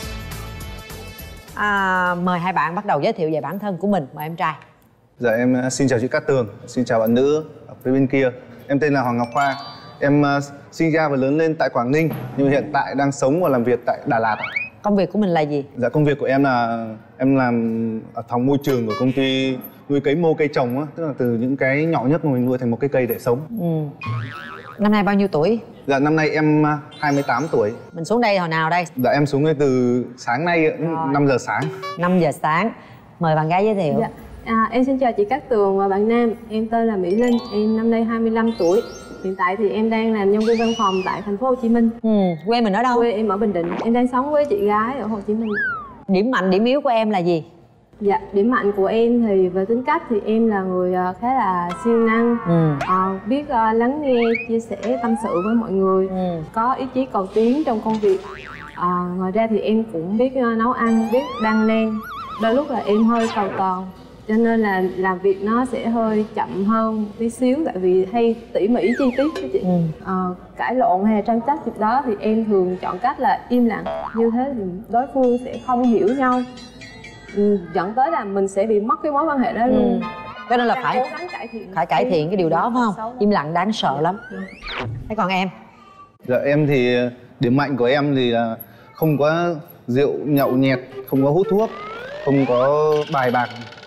à, mời hai bạn bắt đầu giới thiệu về bản thân của mình. Mời em trai. Dạ em xin chào chị Cát Tường, xin chào bạn nữ ở phía bên kia. Em tên là Hoàng Ngọc Khoa. Em sinh ra và lớn lên tại Quảng Ninh, nhưng hiện tại đang sống và làm việc tại Đà Lạt. Công việc của mình là gì? Dạ công việc của em là em làm ở phòng môi trường của công ty nuôi cấy mô cây trồng á, tức là từ những cái nhỏ nhất mà mình nuôi thành một cái cây để sống. Ừ. Năm nay bao nhiêu tuổi? Dạ năm nay em hai mươi tám tuổi. Mình xuống đây hồi nào đây? Dạ em xuống đây từ sáng nay năm giờ sáng. năm giờ sáng. Mời bạn gái giới thiệu. Dạ. À, em xin chào chị Cát Tường và bạn Nam. Em tên là Mỹ Linh, em năm nay hai mươi lăm tuổi. Hiện tại thì em đang làm nhân viên văn phòng tại thành phố Hồ Chí Minh. Ừ, quê mình ở đâu? Quê em ở Bình Định. Em đang sống với chị gái ở Hồ Chí Minh. Điểm mạnh, điểm yếu của em là gì? Dạ, điểm mạnh của em thì về tính cách thì em là người khá là siêng năng, ừ. à, biết uh, lắng nghe, chia sẻ, tâm sự với mọi người, ừ. có ý chí cầu tiến trong công việc. À, ngoài ra thì em cũng biết uh, nấu ăn, biết đan len. Đôi lúc là em hơi cầu toàn, cho nên là làm việc nó sẽ hơi chậm hơn tí xíu, tại vì hay tỉ mỉ chi tiết đó chị. ừ. À, cãi lộn hay là tranh chấp việc đó thì em thường chọn cách là im lặng. Như thế thì đối phương sẽ không hiểu nhau, ừ, dẫn tới là mình sẽ bị mất cái mối quan hệ đó luôn. ừ. Cho nên là phải cố gắng cải thiện phải cải thiện cái điều đó phải không? Im lặng đáng sợ lắm. Thế còn em? Dạ em thì điểm mạnh của em thì là không có rượu nhậu nhẹt, không có hút thuốc, không có bài bạc,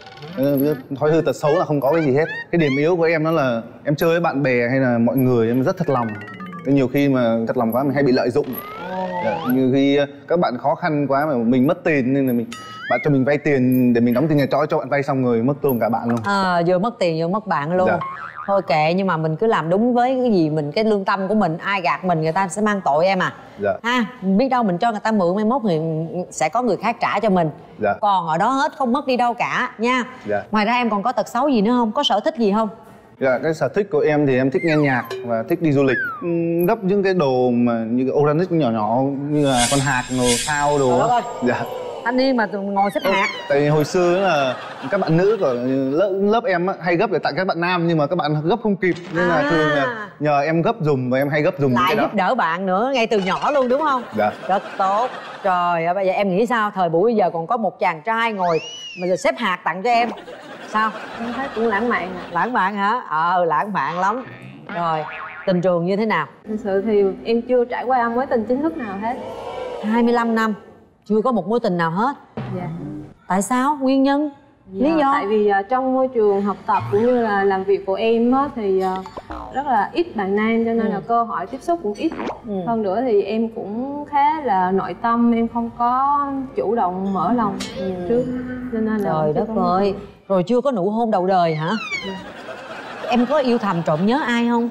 thói hư tật xấu là không có cái gì hết. Cái điểm yếu của em đó là em chơi với bạn bè hay là mọi người em rất thật lòng. Nhiều khi mà thật lòng quá mình hay bị lợi dụng. Dạ, như khi các bạn khó khăn quá mà mình mất tiền nên là mình bạn cho mình vay tiền để mình đóng tiền nhà trọ cho bạn vay xong rồi mất luôn cả bạn luôn. À, vừa mất tiền vừa mất bạn luôn. Dạ. Thôi kệ, nhưng mà mình cứ làm đúng với cái gì mình, cái lương tâm của mình. Ai gạt mình người ta sẽ mang tội em à. Dạ. Ha, biết đâu mình cho người ta mượn mai mốt thì sẽ có người khác trả cho mình. Dạ. Còn ở đó hết, không mất đi đâu cả nha. Dạ. Ngoài ra em còn có tật xấu gì nữa không? Có sở thích gì không? Dạ, cái sở thích của em thì em thích nghe nhạc và thích đi du lịch. Uhm, gấp những cái đồ mà như cái organic nhỏ nhỏ như là con hạt, đồ sao đồ. Trời đất ơi. Dạ. Thanh niên mà ngồi xếp hạt. Tại vì hồi xưa là các bạn nữ của lớp, lớp em á, hay gấp để tặng các bạn nam nhưng mà các bạn gấp không kịp nên là à. thường là nhờ em gấp dùm và em hay gấp dùm lại cái đó. Giúp đỡ bạn nữa ngay từ nhỏ luôn đúng không? Dạ. Rất tốt. Trời ơi, bây giờ em nghĩ sao? Thời buổi bây giờ còn có một chàng trai ngồi mà giờ xếp hạt tặng cho em. Sao? Em thấy cũng lãng mạn. Lãng mạn hả? Ờ, lãng mạn lắm. Rồi, tình trường như thế nào? Thực sự thì em chưa trải qua mối tình chính thức nào hết. hai mươi lăm năm chưa có một mối tình nào hết. Dạ. Tại sao? Nguyên nhân? Dạ, lý do? Tại vì uh, trong môi trường học tập cũng như là làm việc của em á, thì uh, rất là ít bạn nam, cho nên ừ. là cơ hội tiếp xúc cũng ít. ừ. Hơn nữa thì em cũng khá là nội tâm, em không có chủ động mở lòng ừ. trước, cho nên là trời đất ơi. Rồi chưa có nụ hôn đầu đời hả? ừ. Em có yêu thầm trộm nhớ ai không?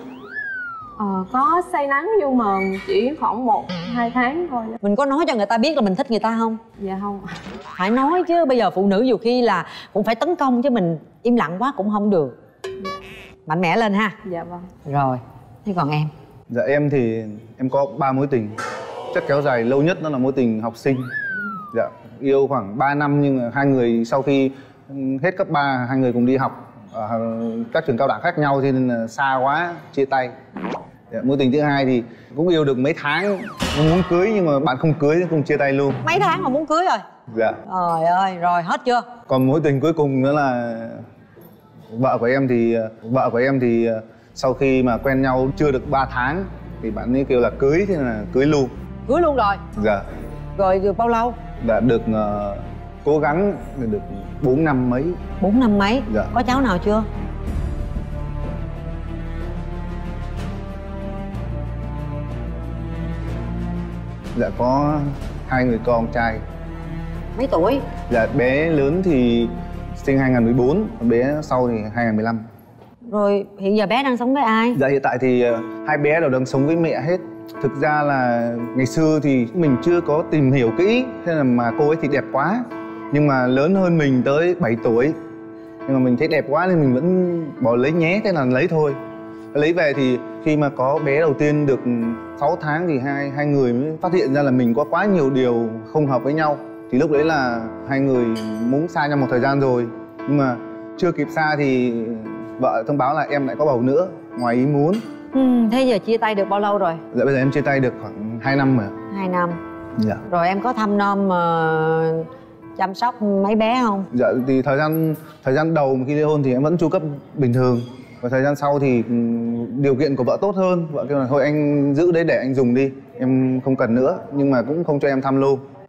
Ờ, có say nắng nhưng mà chỉ khoảng một hai tháng thôi. Mình có nói cho người ta biết là mình thích người ta không? Dạ không. Phải nói chứ, bây giờ phụ nữ nhiều khi là cũng phải tấn công chứ mình im lặng quá cũng không được. Dạ. Mạnh mẽ lên ha. Dạ vâng. Rồi, thế còn em? Dạ em thì em có ba mối tình. Chắc kéo dài lâu nhất đó là mối tình học sinh. Dạ, yêu khoảng ba năm nhưng mà hai người sau khi hết cấp ba hai người cùng đi học ở các trường cao đẳng khác nhau, cho nên là xa quá chia tay. Dạ, mối tình thứ hai thì cũng yêu được mấy tháng muốn cưới nhưng mà bạn không cưới cũng chia tay luôn. Mấy tháng mà muốn cưới rồi? Dạ. Trời ơi, rồi hết chưa? Còn mối tình cuối cùng nữa là vợ của em thì vợ của em thì sau khi mà quen nhau chưa được ba tháng thì bạn ấy kêu là cưới, thế là cưới luôn. Cưới luôn rồi? Dạ. Rồi được bao lâu? Đã được uh, cố gắng được bốn năm mấy. Bốn năm mấy? Dạ. Có cháu nào chưa? Dạ có hai người con trai. Mấy tuổi? Dạ bé lớn thì sinh hai không một bốn, bé sau thì hai không một lăm. Rồi hiện giờ bé đang sống với ai? Dạ hiện tại thì uh, hai bé đều đang sống với mẹ hết. Thực ra là ngày xưa thì mình chưa có tìm hiểu kỹ, thế là mà cô ấy thì đẹp quá. Nhưng mà lớn hơn mình tới bảy tuổi. Nhưng mà mình thấy đẹp quá nên mình vẫn bỏ lấy nhé, thế là lấy thôi. Lấy về thì khi mà có bé đầu tiên được sáu tháng thì hai hai người mới phát hiện ra là mình có quá nhiều điều không hợp với nhau. Thì lúc đấy là hai người muốn xa nhau một thời gian rồi. Nhưng mà chưa kịp xa thì vợ thông báo là em lại có bầu nữa, ngoài ý muốn. Ừ, thế giờ chia tay được bao lâu rồi? Dạ bây giờ em chia tay được khoảng hai năm rồi. Hai năm. Dạ. Rồi em có thăm nom uh, chăm sóc mấy bé không? Dạ thì thời gian thời gian đầu khi ly hôn thì em vẫn chu cấp bình thường. Và thời gian sau thì điều kiện của vợ tốt hơn, vợ kêu là thôi anh giữ đấy để anh dùng đi, em không cần nữa, nhưng mà cũng không cho em thăm luôn.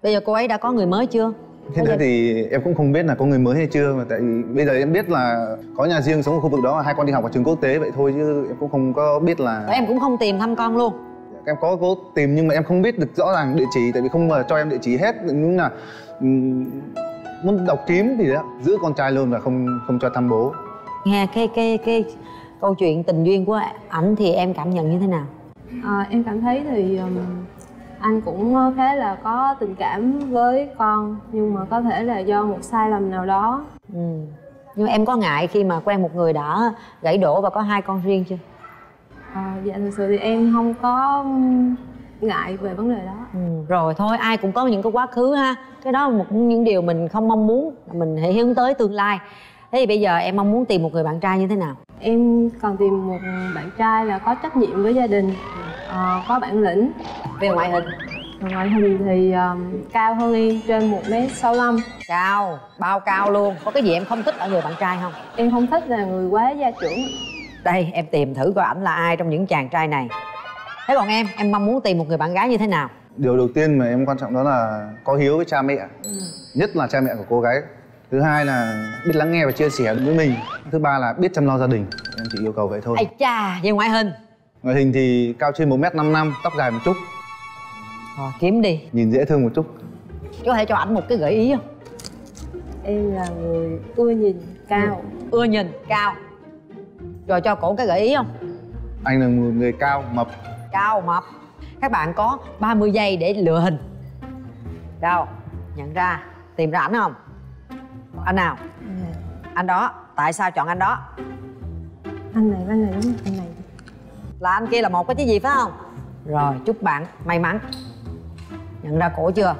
Bây giờ cô ấy đã có người mới chưa? Thế nên thì em cũng không biết là có người mới hay chưa, mà tại vì bây giờ em biết là có nhà riêng sống ở khu vực đó, hai con đi học ở trường quốc tế vậy thôi, chứ em cũng không có biết là... Em cũng không tìm thăm con luôn? Em có cố tìm nhưng mà em không biết được rõ ràng địa chỉ, tại vì không mà cho em địa chỉ hết, nhưng là um, muốn đọc kiếm thì đó, giữ con trai luôn và không không cho thăm bố. Nghe cái cái cái câu chuyện tình duyên của ảnh thì em cảm nhận như thế nào? À, em cảm thấy thì um, anh cũng khá là có tình cảm với con, nhưng mà có thể là do một sai lầm nào đó. Ừ. Nhưng em có ngại khi mà quen một người đã gãy đổ và có hai con riêng chưa? À, dạ thực sự thì em không có ngại về vấn đề đó. Ừ. Rồi thôi, ai cũng có những cái quá khứ ha. Cái đó là một những điều mình không mong muốn, mình hãy hướng tới tương lai. Thế thì bây giờ em mong muốn tìm một người bạn trai như thế nào? Em cần tìm một bạn trai là có trách nhiệm với gia đình, uh, có bản lĩnh. Về ngoại hình? Về ngoại hình thì um, cao hơn em, trên một mét sáu mươi lăm. Cao, bao cao luôn. Có cái gì em không thích ở người bạn trai không? Em không thích là người quá gia trưởng. Đây, em tìm thử coi ảnh là ai trong những chàng trai này. Thế còn em, em mong muốn tìm một người bạn gái như thế nào? Điều đầu tiên mà em quan trọng đó là có hiếu với cha mẹ, ừ. nhất là cha mẹ của cô gái. Thứ hai là biết lắng nghe và chia sẻ với mình. Thứ ba là biết chăm lo gia đình. Em chỉ yêu cầu vậy thôi. Ây cha, về ngoại hình? Ngoại hình thì cao trên một mét năm mươi lăm, tóc dài một chút. Rồi, kiếm đi. Nhìn dễ thương một chút. Có thể cho ảnh một cái gợi ý không? Em là người ưa nhìn, cao. Ừ. Ưa nhìn, cao. Rồi cho cổ cái gợi ý không? Anh là một người cao, mập. Cao, mập. Các bạn có ba mươi giây để lựa hình. Đâu? Nhận ra, tìm ra ảnh không? Anh nào? Ừ. Anh đó. Tại sao chọn anh đó? Anh này, anh này đúng không? Anh này. Là anh kia là một cái chứ gì phải không? Rồi, chúc bạn may mắn. Nhận ra cổ chưa?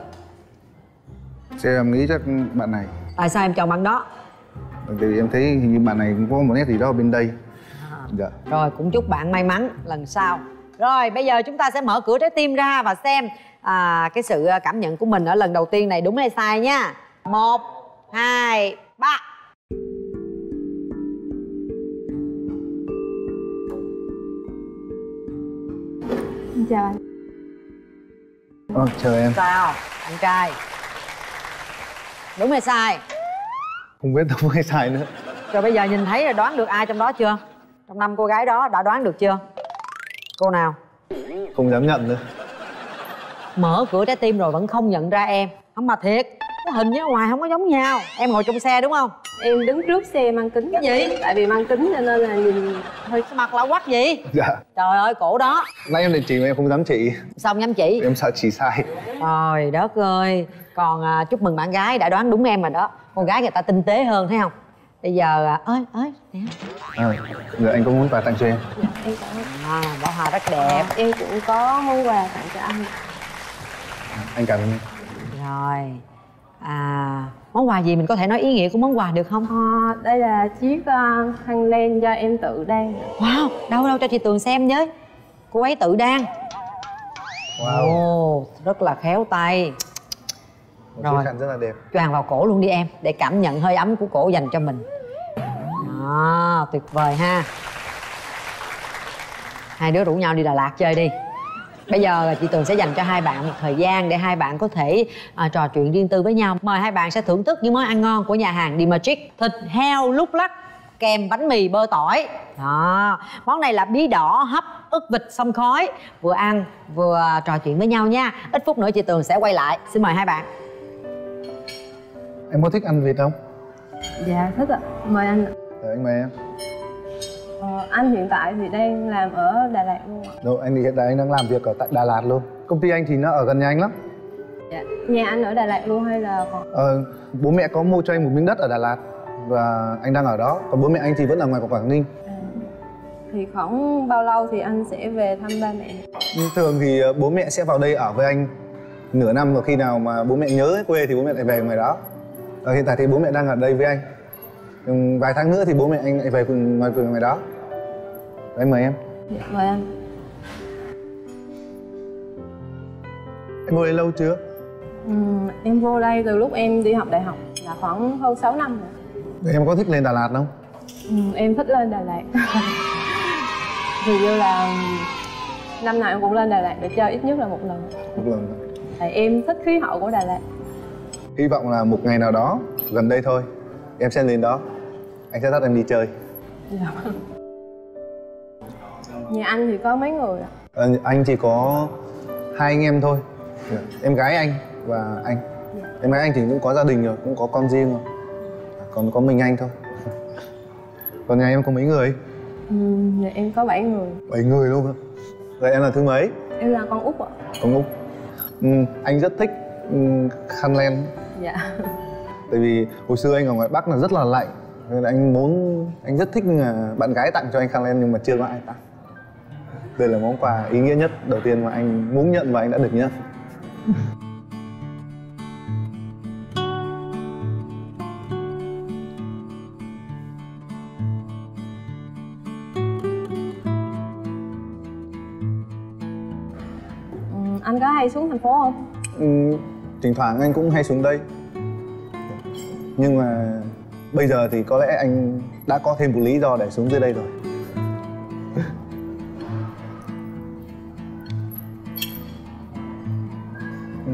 Thế em nghĩ chắc bạn này. Tại sao em chọn bạn đó? Bởi vì em thấy hình như bạn này cũng có một nét gì đó ở bên đây. À. Dạ. Rồi, cũng chúc bạn may mắn lần sau. Rồi, bây giờ chúng ta sẽ mở cửa trái tim ra và xem à, cái sự cảm nhận của mình ở lần đầu tiên này đúng hay sai nha. Một, hai, ba. Chào anh. Ờ, chào em. Sao, anh trai? Đúng hay sai? Không biết đúng hay sai nữa. Rồi bây giờ nhìn thấy rồi đoán được ai trong đó chưa? Trong năm cô gái đó đã đoán được chưa? Cô nào? Không dám nhận nữa. Mở cửa trái tim rồi vẫn không nhận ra em. Không mà thiệt, cái hình với ngoài không có giống nhau. Em ngồi trong xe đúng không? Em đứng trước xe mang kính. Cái gì? Tại vì mang kính cho nên là nhìn hơi mặt lạ quắc gì? Dạ. Trời ơi, cổ đó. Nãy em định chỉ mà em không dám chỉ. Sao không dám chỉ? Em sợ chỉ sai. Trời đất ơi. Còn à, chúc mừng bạn gái đã đoán đúng em rồi đó. Con gái người ta tinh tế hơn thấy không? Bây giờ à, ơi ơi nè. À, giờ anh có muốn quà tặng cho em? Dạ, em cảm ơn. À, bó hoa rất đẹp. À, em cũng có món quà tặng cho anh. À, anh cảm ơn. Rồi. À, món quà gì mình có thể nói ý nghĩa của món quà được không? À, đây là chiếc uh, khăn len do em tự đan. Wow, đâu đâu cho chị Tường xem với. Cô ấy tự đan. Wow. Ồ, rất là khéo tay. Một Rồi. chiếc khăn rất là đẹp. Choàng vào cổ luôn đi em, để cảm nhận hơi ấm của cổ dành cho mình. Đó, tuyệt vời ha. Hai đứa rủ nhau đi Đà Lạt chơi đi. Bây giờ chị Tường sẽ dành cho hai bạn một thời gian để hai bạn có thể à, trò chuyện riêng tư với nhau. Mời hai bạn sẽ thưởng thức những món ăn ngon của nhà hàng The Magic. Thịt heo lúc lắc kèm bánh mì bơ tỏi. Đó, món này là bí đỏ hấp ức vịt xông khói. Vừa ăn vừa trò chuyện với nhau nha. Ít phút nữa chị Tường sẽ quay lại. Xin mời hai bạn. Em có thích ăn vịt không? Dạ thích ạ. Mời anh ạ. Rồi anh mời em. Ờ, anh hiện tại thì đang làm ở Đà Lạt luôn ạ. Đâu, anh thì hiện tại anh đang làm việc ở tại Đà Lạt luôn. Công ty anh thì nó ở gần nhà anh lắm. Dạ. Nhà anh ở Đà Lạt luôn hay là còn? Ờ, bố mẹ có mua cho anh một miếng đất ở Đà Lạt và anh đang ở đó. Còn bố mẹ anh thì vẫn ở ngoài Quảng Ninh. À, thì khoảng bao lâu thì anh sẽ về thăm ba mẹ? Thường thì bố mẹ sẽ vào đây ở với anh nửa năm, và khi nào mà bố mẹ nhớ quê thì bố mẹ lại về ngoài đó. Ở hiện tại thì bố mẹ đang ở đây với anh. Vài tháng nữa thì bố mẹ anh lại về cùng ngoài cùng ngoài đó. Anh mời em. Dạ, mời anh. Em vô đây lâu chưa? Ừ, em vô đây từ lúc em đi học đại học là khoảng hơn sáu năm rồi. Em có thích lên Đà Lạt không? Ừ, em thích lên Đà Lạt. Thì như là năm nào em cũng lên Đà Lạt để chơi ít nhất là một lần. Một lần. Tại em thích khí hậu của Đà Lạt. Hy vọng là một ngày nào đó gần đây thôi em sẽ lên đó, anh sẽ dắt em đi chơi. Dạ. Nhà anh thì có mấy người ạ? À, anh chỉ có hai anh em thôi, em gái anh và anh. Em gái anh thì cũng có gia đình rồi, cũng có con riêng rồi, còn có mình anh thôi. Còn nhà em có mấy người? Ừ, nhà em có bảy người. Bảy người luôn hả? Vậy em là thứ mấy? Em là con út ạ. Con út. Ừ, anh rất thích ừ, khăn len. Dạ. Tại vì hồi xưa anh ở ngoài Bắc là rất là lạnh, nên là anh muốn, anh rất thích là bạn gái tặng cho anh khăn len nhưng mà chưa có ai tặng. Đây là món quà ý nghĩa nhất đầu tiên mà anh muốn nhận và anh đã được nhận. Ừ, anh có hay xuống thành phố không? Ừ, thỉnh thoảng anh cũng hay xuống đây. Nhưng mà bây giờ thì có lẽ anh đã có thêm một lý do để xuống dưới đây rồi. ừ.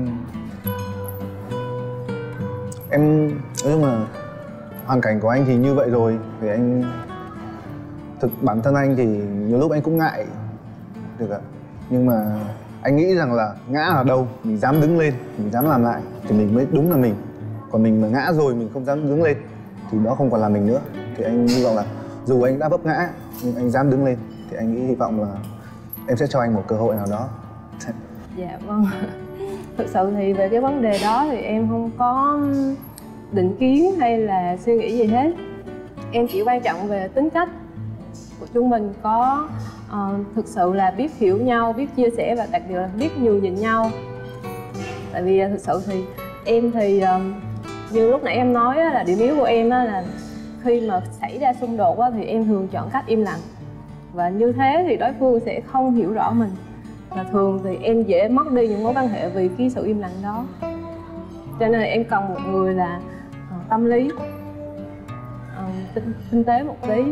Em nói chung là hoàn cảnh của anh thì như vậy rồi, thì anh thực bản thân anh thì nhiều lúc anh cũng ngại được ạ. Nhưng mà anh nghĩ rằng là ngã ở đâu mình dám đứng lên, mình dám làm lại thì mình mới đúng là mình. Còn mình mà ngã rồi mình không dám đứng lên thì đó không còn là mình nữa. Thì anh hy vọng là dù anh đã vấp ngã nhưng anh dám đứng lên, thì anh nghĩ hy vọng là em sẽ cho anh một cơ hội nào đó. Dạ vâng. Thực sự thì về cái vấn đề đó thì em không có định kiến hay là suy nghĩ gì hết. Em chỉ quan trọng về tính cách của chúng mình có uh, thực sự là biết hiểu nhau, biết chia sẻ và đặc biệt là biết nhường nhịn nhau. Tại vì uh, thực sự thì em thì uh, như lúc nãy em nói á, là điểm yếu của em á, là khi mà xảy ra xung đột á, thì em thường chọn cách im lặng. Và như thế thì đối phương sẽ không hiểu rõ mình. Và thường thì em dễ mất đi những mối quan hệ vì cái sự im lặng đó. Cho nên là em cần một người là uh, tâm lý, uh, tinh, tinh tế một tí.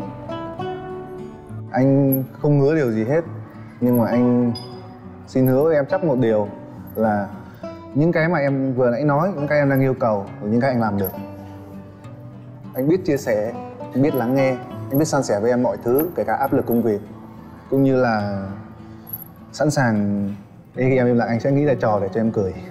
Anh không hứa điều gì hết, nhưng mà anh xin hứa với em chắc một điều là những cái mà em vừa nãy nói, những cái em đang yêu cầu và những cái anh làm được. Anh biết chia sẻ, anh biết lắng nghe, anh biết san sẻ với em mọi thứ, kể cả áp lực công việc, cũng như là sẵn sàng khi em im lặng anh sẽ nghĩ ra trò để cho em cười.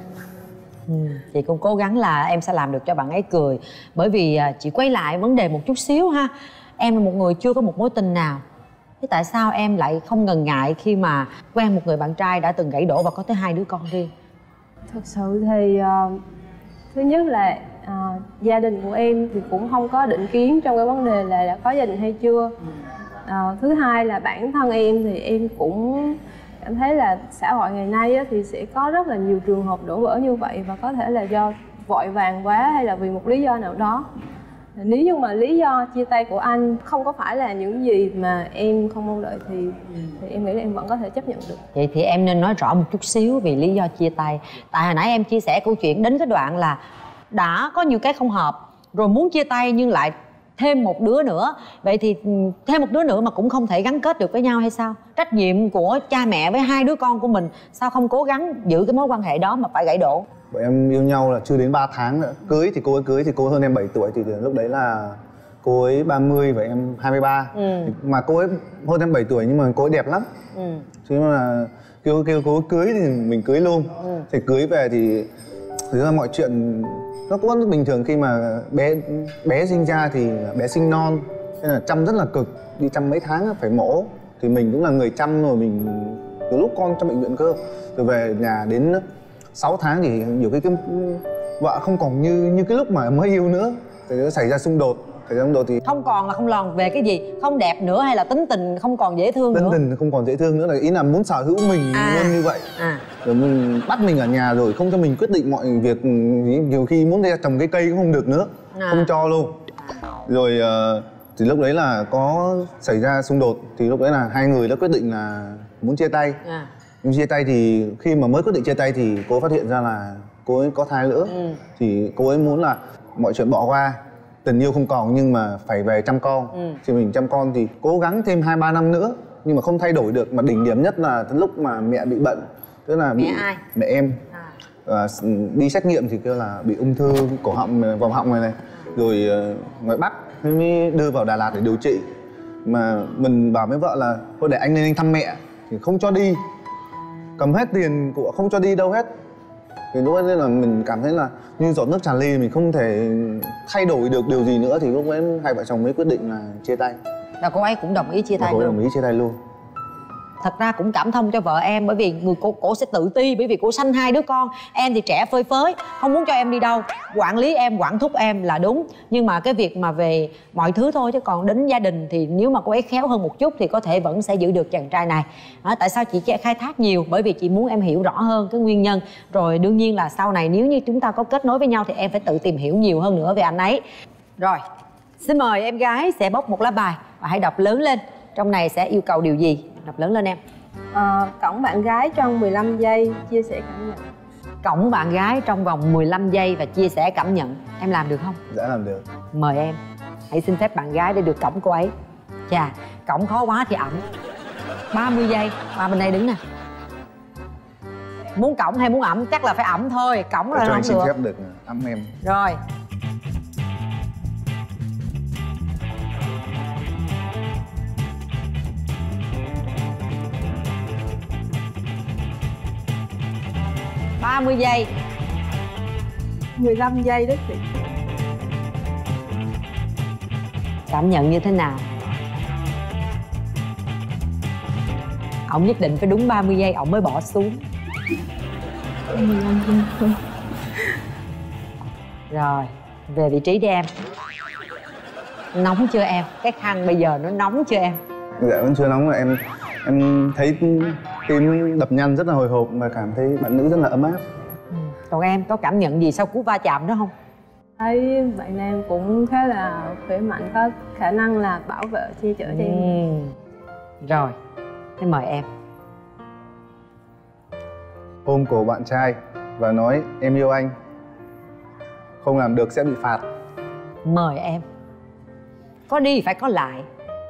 Ừ, chị cũng cố gắng là em sẽ làm được cho bạn ấy cười. Bởi vì chị quay lại vấn đề một chút xíu ha. Em là một người chưa có một mối tình nào, thế tại sao em lại không ngần ngại khi mà quen một người bạn trai đã từng gãy đổ và có tới hai đứa con riêng? Thực sự thì uh, thứ nhất là uh, gia đình của em thì cũng không có định kiến trong cái vấn đề là đã có gia đình hay chưa. Uh, thứ hai là bản thân em thì em cũng cảm thấy là xã hội ngày nay á, thì sẽ có rất là nhiều trường hợp đổ vỡ như vậy, và có thể là do vội vàng quá hay là vì một lý do nào đó. Nếu như mà lý do chia tay của anh không có phải là những gì mà em không mong đợi thì, thì em nghĩ là em vẫn có thể chấp nhận được. Vậy thì em nên nói rõ một chút xíu về lý do chia tay. Tại hồi nãy em chia sẻ câu chuyện đến cái đoạn là đã có nhiều cái không hợp rồi muốn chia tay nhưng lại thêm một đứa nữa. Vậy thì thêm một đứa nữa mà cũng không thể gắn kết được với nhau hay sao? Trách nhiệm của cha mẹ với hai đứa con của mình, sao không cố gắng giữ cái mối quan hệ đó mà phải gãy đổ? Bọn em yêu nhau là chưa đến ba tháng nữa. Cưới thì cô ấy cưới thì cô hơn em bảy tuổi, thì lúc đấy là cô ấy ba mươi và em hai mươi ba. Ừ. Mà cô ấy hơn em bảy tuổi nhưng mà cô ấy đẹp lắm. Ừ. Chứ là kêu kêu cô ấy cưới thì mình cưới luôn. Ừ. Thì cưới về thì thực ra mọi chuyện nó cũng rất bình thường. Khi mà bé bé sinh ra thì bé sinh non nên là chăm rất là cực, đi chăm mấy tháng phải mổ, thì mình cũng là người chăm rồi, mình từ lúc con trong bệnh viện cơ, rồi về nhà đến sáu tháng thì nhiều cái, cái vợ không còn như như cái lúc mà mới yêu nữa, thì nó xảy ra xung đột. Xảy ra xung đột thì không còn là không lòn về cái gì, không đẹp nữa hay là tính tình không còn dễ thương tính nữa? Tính tình không còn dễ thương nữa, là ý là muốn sở hữu mình à. luôn như vậy. À. Rồi mình bắt mình ở nhà rồi không cho mình quyết định mọi việc, nhiều khi muốn ra trồng cái cây cũng không được nữa, à. không cho luôn. Rồi thì lúc đấy là có xảy ra xung đột, thì lúc đấy là hai người đã quyết định là muốn chia tay. À. Nhưng chia tay thì khi mà mới quyết định chia tay thì cô phát hiện ra là cô ấy có thai nữa. Ừ. Thì cô ấy muốn là mọi chuyện bỏ qua, tình yêu không còn nhưng mà phải về chăm con. Ừ. Thì mình chăm con thì cố gắng thêm hai ba năm nữa nhưng mà không thay đổi được. Mà đỉnh điểm nhất là lúc mà mẹ bị bệnh, tức là bị mẹ ai? Mẹ em. À. à, đi xét nghiệm thì kêu là bị ung thư cổ họng, vòng họng này này, rồi uh, ngoài Bắc mới đưa vào Đà Lạt để điều trị. Mà mình bảo với vợ là thôi để anh lên anh thăm mẹ thì không cho đi, cầm hết tiền của không cho đi đâu hết. Thì lúc ấy là mình cảm thấy là như giọt nước tràn ly, mình không thể thay đổi được điều gì nữa, thì lúc ấy hai vợ chồng mới quyết định là chia tay. Và cô ấy cũng đồng ý chia tay luôn. luôn. Đồng ý chia tay luôn. Thật ra cũng cảm thông cho vợ em, bởi vì người cô cổ sẽ tự ti, bởi vì cổ sanh hai đứa con, em thì trẻ phơi phới, không muốn cho em đi đâu, quản lý em, quản thúc em là đúng. Nhưng mà cái việc mà về mọi thứ thôi, chứ còn đến gia đình thì nếu mà cô ấy khéo hơn một chút thì có thể vẫn sẽ giữ được chàng trai này. À, tại sao chị khai thác nhiều? Bởi vì chị muốn em hiểu rõ hơn cái nguyên nhân. Rồi đương nhiên là sau này nếu như chúng ta có kết nối với nhau thì em phải tự tìm hiểu nhiều hơn nữa về anh ấy. Rồi, xin mời em gái sẽ bóc một lá bài và hãy đọc lớn lên. Trong này sẽ yêu cầu điều gì? Đọc lớn lên em. À, cõng bạn gái trong mười lăm giây, chia sẻ cảm nhận. Cõng bạn gái trong vòng mười lăm giây và chia sẻ cảm nhận. Em làm được không? Dạ làm được. Mời em. Hãy xin phép bạn gái để được cõng cô ấy. Chà, cõng khó quá thì ẩm. ba mươi giây, qua bên đây đứng nè. Muốn cõng hay muốn ẩm? Chắc là phải ẩm thôi, cõng rồi cho không anh xin được. phép được ấm em. Rồi. ba mươi giây. mười lăm giây đó chị. Cảm nhận như thế nào? Ổng nhất định phải đúng ba mươi giây ổng mới bỏ xuống. mười lăm giây thôi. Rồi, về vị trí đi em. Nóng chưa em? Cái khăn bây giờ nó nóng chưa em? Dạ vẫn chưa nóng, mà em em thấy tim đập nhanh rất là hồi hộp và cảm thấy bạn nữ rất là ấm áp. Ừ. Còn em có cảm nhận gì sau cú va chạm đó không? Thấy bạn nam cũng khá là khỏe mạnh, có khả năng là bảo vệ che chở cho em. Ừ. Rồi, thế mời em. Ôm cổ bạn trai và nói em yêu anh, không làm được sẽ bị phạt. Mời em. Có đi phải có lại.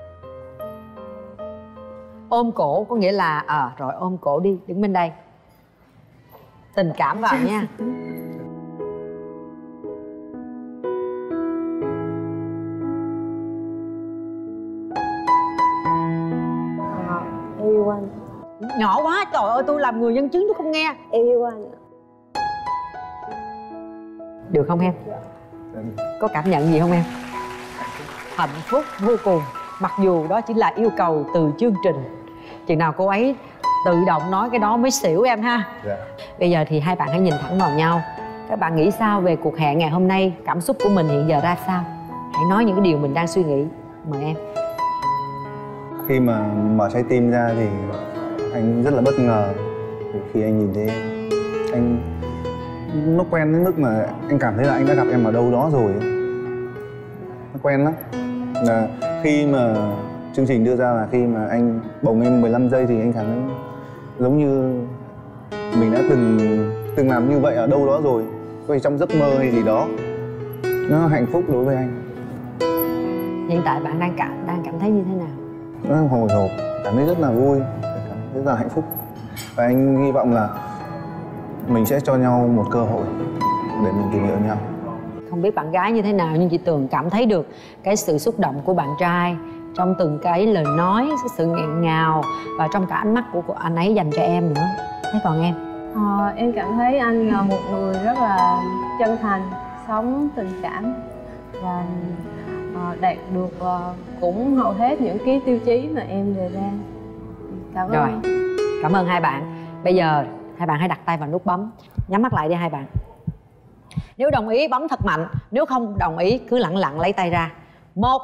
Ôm cổ có nghĩa là à, rồi ôm cổ đi, đứng bên đây. Tình cảm vào nha. À, em yêu anh. Nhỏ quá, trời ơi, tôi làm người nhân chứng tôi không nghe. Em yêu anh. Được không em? Có cảm nhận gì không em? Hạnh phúc vô cùng. Mặc dù đó chỉ là yêu cầu từ chương trình. Chừng nào cô ấy tự động nói cái đó mới xỉu em ha. Dạ. Bây giờ thì hai bạn hãy nhìn thẳng vào nhau. Các bạn nghĩ sao về cuộc hẹn ngày hôm nay? Cảm xúc của mình hiện giờ ra sao? Hãy nói những cái điều mình đang suy nghĩ. Mời em. Khi mà mở trái tim ra thì anh rất là bất ngờ. Khi anh nhìn thấy em, anh nó quen đến mức mà anh cảm thấy là anh đã gặp em ở đâu đó rồi. Nó quen lắm. Là khi mà chương trình đưa ra là khi mà anh bồng em mười lăm giây thì anh cảm thấy giống như mình đã từng từng làm như vậy ở đâu đó rồi, có thể trong giấc mơ hay gì đó. Nó hạnh phúc đối với anh. Hiện tại bạn đang cảm đang cảm thấy như thế nào? Nó hồi hộp, cảm thấy rất là vui, cảm thấy rất là hạnh phúc. Và anh hy vọng là mình sẽ cho nhau một cơ hội để mình tìm hiểu nhau. Không biết bạn gái như thế nào nhưng chị Tường cảm thấy được cái sự xúc động của bạn trai trong từng cái lời nói, cái sự nghẹn ngào và trong cả ánh mắt của, của anh ấy dành cho em nữa. Thế còn em? À, em cảm thấy anh là một người rất là chân thành, sống tình cảm và à, đạt được à, cũng hầu hết những cái tiêu chí mà em đề ra. Cảm ơn. Rồi, cảm ơn hai bạn. Bây giờ hai bạn hãy đặt tay vào nút bấm. Nhắm mắt lại đi hai bạn. Nếu đồng ý bấm thật mạnh, nếu không đồng ý cứ lặng lặng lấy tay ra. Một.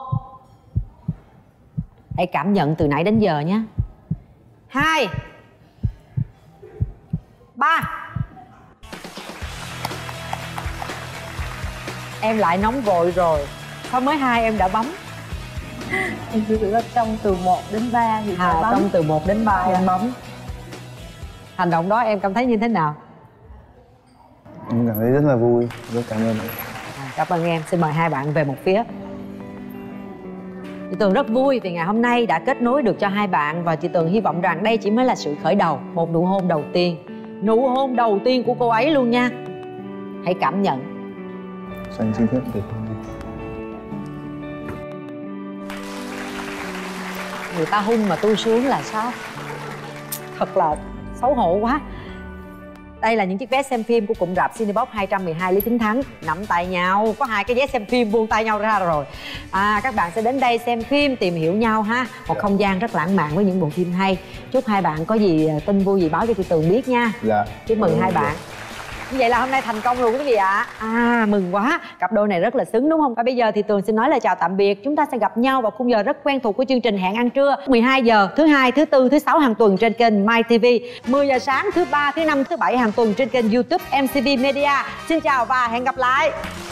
Hãy cảm nhận từ nãy đến giờ nhé. Hai. Ba. Em lại nóng vội rồi. Sao mới hai em đã bấm? Em chỉ tưởng là trong từ một đến ba thì À, bấm. trong từ một đến ba em bấm. Hành động đó em cảm thấy như thế nào? Em cảm thấy rất là vui, rất cảm ơn. À, cảm ơn em. Xin mời hai bạn về một phía. Chị Tường rất vui vì ngày hôm nay đã kết nối được cho hai bạn. Và chị Tường hy vọng rằng đây chỉ mới là sự khởi đầu, một nụ hôn đầu tiên. nụ hôn đầu tiên của cô ấy luôn nha. Hãy cảm nhận. Anh xin phép được. Người ta hung mà tôi sướng là sao? Thật là xấu hổ quá. Đây là những chiếc vé xem phim của cụm rạp Cinebox hai trăm mười hai Lý Chính Thắng. Nắm tay nhau, có hai cái vé xem phim buông tay nhau ra rồi. À, các bạn sẽ đến đây xem phim, tìm hiểu nhau ha. Một không gian rất lãng mạn với những bộ phim hay. Chúc hai bạn có gì tin vui gì báo cho chị Tường biết nha. Dạ. Chúc mừng ừ, hai bạn. Như vậy là hôm nay thành công luôn quý vị ạ. À? à mừng quá, cặp đôi này rất là xứng đúng không? Và bây giờ thì Tường xin nói lời chào tạm biệt. Chúng ta sẽ gặp nhau vào khung giờ rất quen thuộc của chương trình Hẹn Ăn Trưa, mười hai giờ thứ hai, thứ tư, thứ sáu hàng tuần trên kênh My ti vi, mười giờ sáng thứ ba, thứ năm, thứ bảy hàng tuần trên kênh YouTube em xê vê Media. Xin chào và hẹn gặp lại.